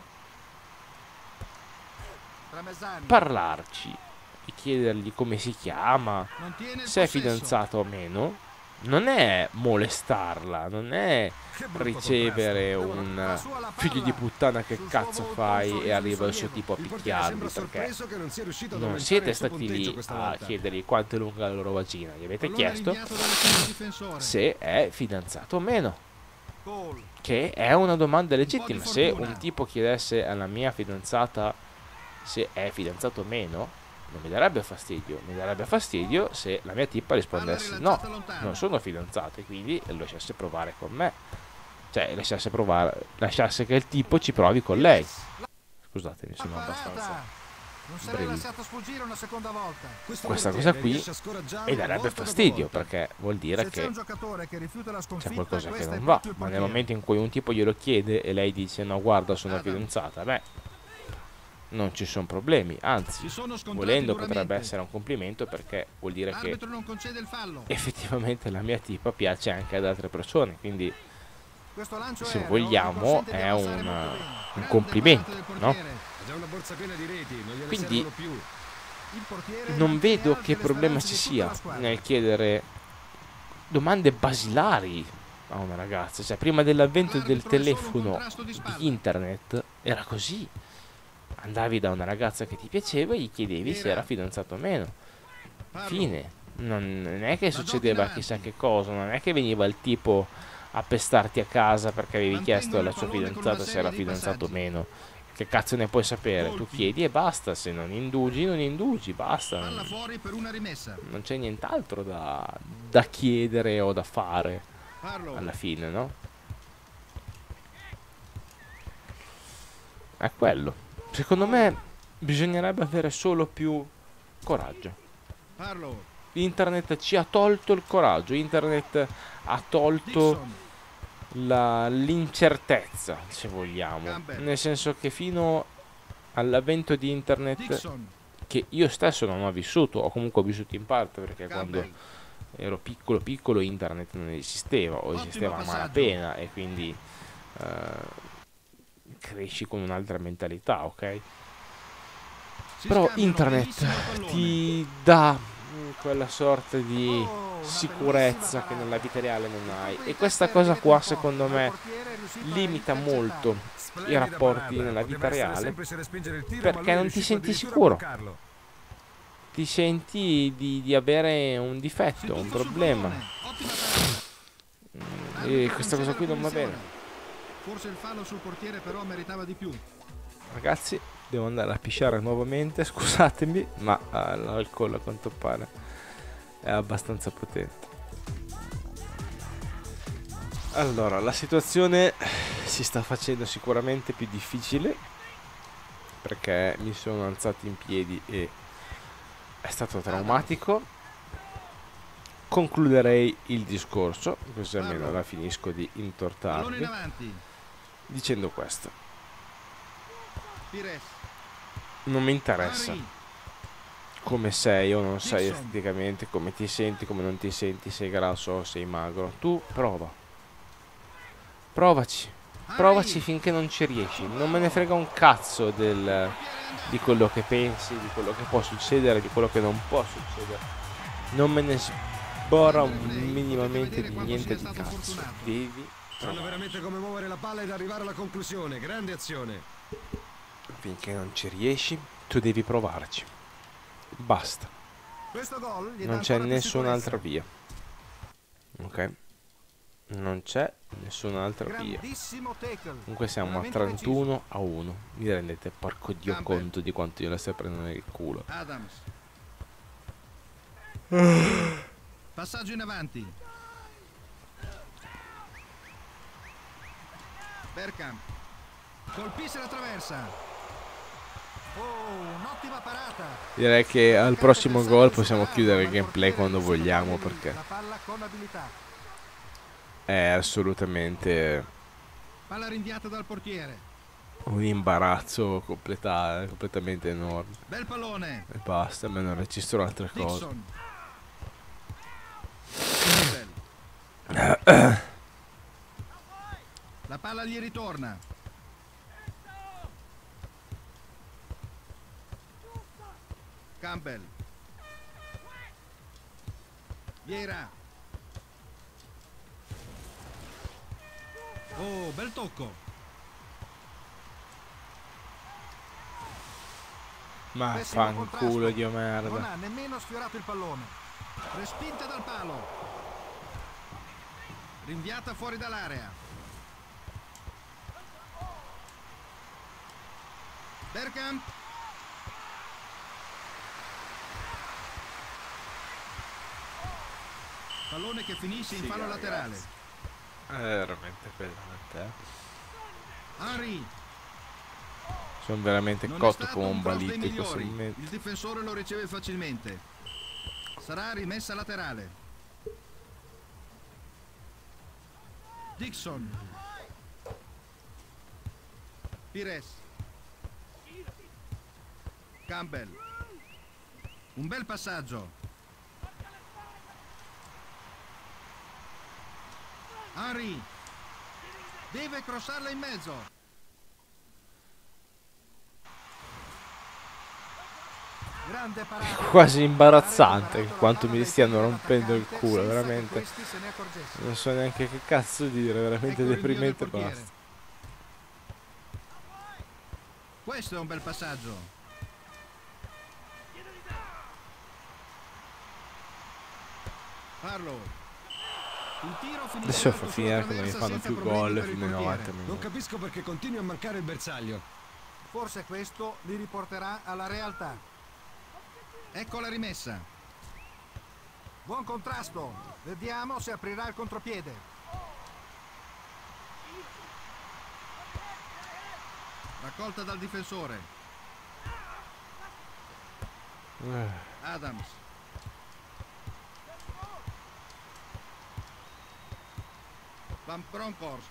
Tramezzani. parlarci e chiedergli come si chiama, Non tiene il se è possesso. fidanzato o meno, non è molestarla, non è Che brutto ricevere contrasto. un Va su alla figlio palla. di puttana che Sul suo cazzo volto un fai sorriso e arriva il di suo sollievo. tipo a Il portiere picchiarli, sembra perché sorpreso che non sia riuscito ad non aumentare siete il suo stati punteggio lì questa a volta. chiedergli quanto è lunga la loro vagina, gli avete Pallone chiesto rinviato dall'esterno difensore. se è fidanzato o meno, Gol. che è una domanda di legittima. Se fortuna. un tipo chiedesse alla mia fidanzata se è fidanzato o meno, non mi darebbe fastidio, mi darebbe fastidio se la mia tipa rispondesse Palla no, rilanciata lontana. non sono fidanzato, e quindi lo lasciasse provare con me. Cioè, lasciasse provare, lasciasse che il tipo ci provi con lei. Scusatemi, sono abbastanza Non se l'è lasciato sfuggire una seconda volta. questa cosa qui mi darebbe fastidio, perché vuol dire Se c'è che un giocatore che rifiuta la c'è sconfitta, qualcosa che questo è non va. proprio il Ma nel portiere. momento in cui un tipo glielo chiede e lei dice no, guarda, sono Adam. fidanzata, beh, non ci sono problemi, anzi, Si sono scontrati volendo duramente. potrebbe essere un complimento, perché vuol dire che L'arbitro non concede il fallo. effettivamente la mia tipa piace anche ad altre persone, quindi Questo lancio se aereo vogliamo gli consente di è avanzare un, molto bene. un Grande complimento, parata del no? portiere. Ha già una borsa piena di reti, non gliene Quindi servono più. Il portiere non mantiene vedo alte che le problema speranze ci di tutta sia la squadra. nel chiedere domande basilari a una ragazza. Cioè, prima dell'avvento del L'arbitro è solo un telefono, contrasto di spalla. di internet, era così. Andavi da una ragazza che ti piaceva e gli chiedevi se era fidanzato o meno. Parlo. Fine. Non, non è che La succedeva giochi in chissà avanti. che cosa, non è che veniva il tipo a pestarti a casa perché avevi Mantengono chiesto alla il sua pallone con fidanzata una se era serie di fidanzato o passaggi. meno. Che cazzo ne puoi sapere? Tu Colpi. chiedi e basta, se non indugi, non indugi, basta. Palla fuori per una rimessa. Non c'è nient'altro da, da chiedere o da fare Parlo. alla fine, no? È quello. Secondo me bisognerebbe avere solo più coraggio. Parlo. Internet ci ha tolto il coraggio, internet ha tolto Dixon. la- l'incertezza, se vogliamo. Campbell. Nel senso che fino all'avvento di internet, Dixon. che io stesso non ho vissuto, o comunque ho vissuto in parte, perché quando Campbell. ero piccolo piccolo internet non esisteva, o Ottimo esisteva a passaggio. malapena, e quindi eh, cresci con un'altra mentalità, ok? Si Però scambiano internet benissimo il pallone. ti dà mm, quella sorta di Oh, una sicurezza bellissima che parata. nella vita reale non hai, Colpo e di questa testa e cosa rete qua in porta, secondo ma me il portiere è riuscito a limita intercettare. molto Splendida i rapporti parata. nella Poteva vita essere reale, semplice respingere il tiro, perché ma lui è non ti riuscito senti addirittura a sicuro. bloccarlo. ti senti di, di avere un Si difetto, un tuffa sul problema. pallone. Ottima parata. Mm, E questa cosa qui non va bene. Forse il fallo sul portiere però meritava di più. Ragazzi, devo andare a pisciare nuovamente, scusatemi, ma eh, l'alcol a quanto pare è abbastanza potente. Allora, la situazione si sta facendo sicuramente più difficile, perché mi sono alzato in piedi e è stato traumatico. Concluderei il discorso, così almeno la finisco di Pallone in intortarvi, avanti. dicendo questo: Pires. non mi interessa Henry. come sei o non sei Dixon. esteticamente, come ti senti, come non ti senti, sei grasso o sei magro. Tu prova. Provaci. Provaci finché non ci riesci. Non me ne frega un cazzo del, di quello che pensi, di quello che può succedere, di quello che non può succedere. Non me ne sborra un minimamente di niente di cazzo. Devi Sanno provare. veramente come muovere la palla ed arrivare alla conclusione. Grande azione. Finché non ci riesci, tu devi provarci. Basta. Questo gol gli dà Non c'è ancora più nessun'altra sicurezza. via. Ok? Non c'è nessun'altra via. Grandissimo tackle. Comunque siamo a Veramente trentuno a uno. Vi rendete porco dio Campbell. conto di quanto io la stia prendendo nel culo. Adams. Passaggio in avanti. Bergkamp. Colpisce la traversa. Oh, un'ottima parata. Direi che al prossimo gol possiamo chiudere il gameplay quando vogliamo, perché La palla con abilità. è assolutamente Palla rinviata dal portiere. un imbarazzo completa- completamente enorme. Bel pallone. E basta, me non registro altre cose. Dixon. La palla gli ritorna. Campbell. Vieira. Oh, bel tocco. Ma Pessimo fanculo contrasto. di Non merda. ha nemmeno sfiorato il pallone. Respinta dal palo. Rinviata fuori dall'area. Bergkamp. Pallone che finisce in fallo laterale. È veramente pesante, eh. Henry. Sono veramente Non è cotto stato come un un cross dei balito in questo migliori. momento. Il difensore lo riceve facilmente. Sarà rimessa laterale. Dixon. Pires. Campbell. Un bel passaggio. Henry. Deve crossarla in mezzo. Grande parata. Quasi imbarazzante quanto mi stiano rompendo il culo, veramente. Non so neanche che cazzo dire, veramente deprimente basta. Questo è un bel passaggio. Parlo. Il tiro finisce Adesso alto fa sulla finire che non mi traversa fanno senza più problemi gol per il fino ai portiere. novanta Non minuti. capisco perché continui a mancare il bersaglio. Forse questo li riporterà alla realtà. Ecco la rimessa. Buon contrasto. Vediamo se aprirà il contropiede. Raccolta dal difensore. Eh, Adams. Van Bronckhorst.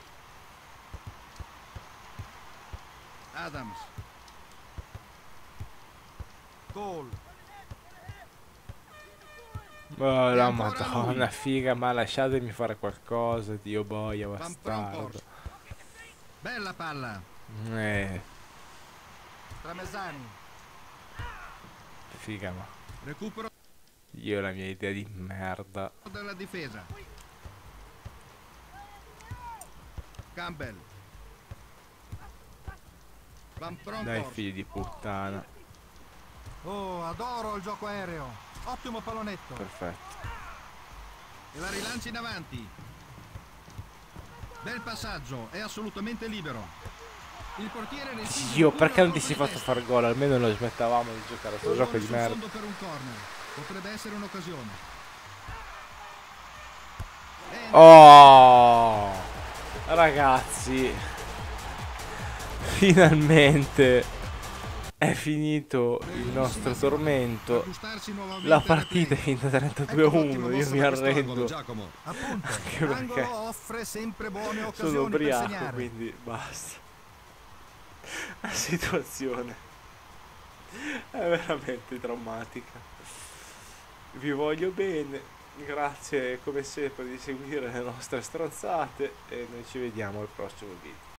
Adams. Cole. Oh, la ancora madonna lui. figa, ma lasciatemi fare qualcosa, Dio boia, Van bastardo. Bronckhorst. Bella palla. Eh, Tramezzani. figa, ma Recupero io ho la mia idea di merda. della difesa. Campbell. Van Dai, Bronckhorst. figli di puttana. Oh, adoro il gioco aereo. Ottimo pallonetto. Perfetto. E la rilancia in avanti. Bel passaggio, è assolutamente libero. Il portiere nel Dio, perché non ti sei fatto far gol? Almeno lo smettavamo di giocare a questo gioco di merda. fondo per un corner. Potrebbe essere un'occasione. Bene. Oh, ragazzi, finalmente è finito il nostro tormento. Aggiustarsi nuovamente La al partita è replay. finita trentadue a uno. Io mi arrendo. Giacomo. Appunto, Anche perché l'angolo offre sempre buone sono occasioni per ubriaco, segnare. quindi basta. La situazione è veramente drammatica. Vi voglio bene, grazie come sempre di seguire le nostre stronzate e noi ci vediamo al prossimo video.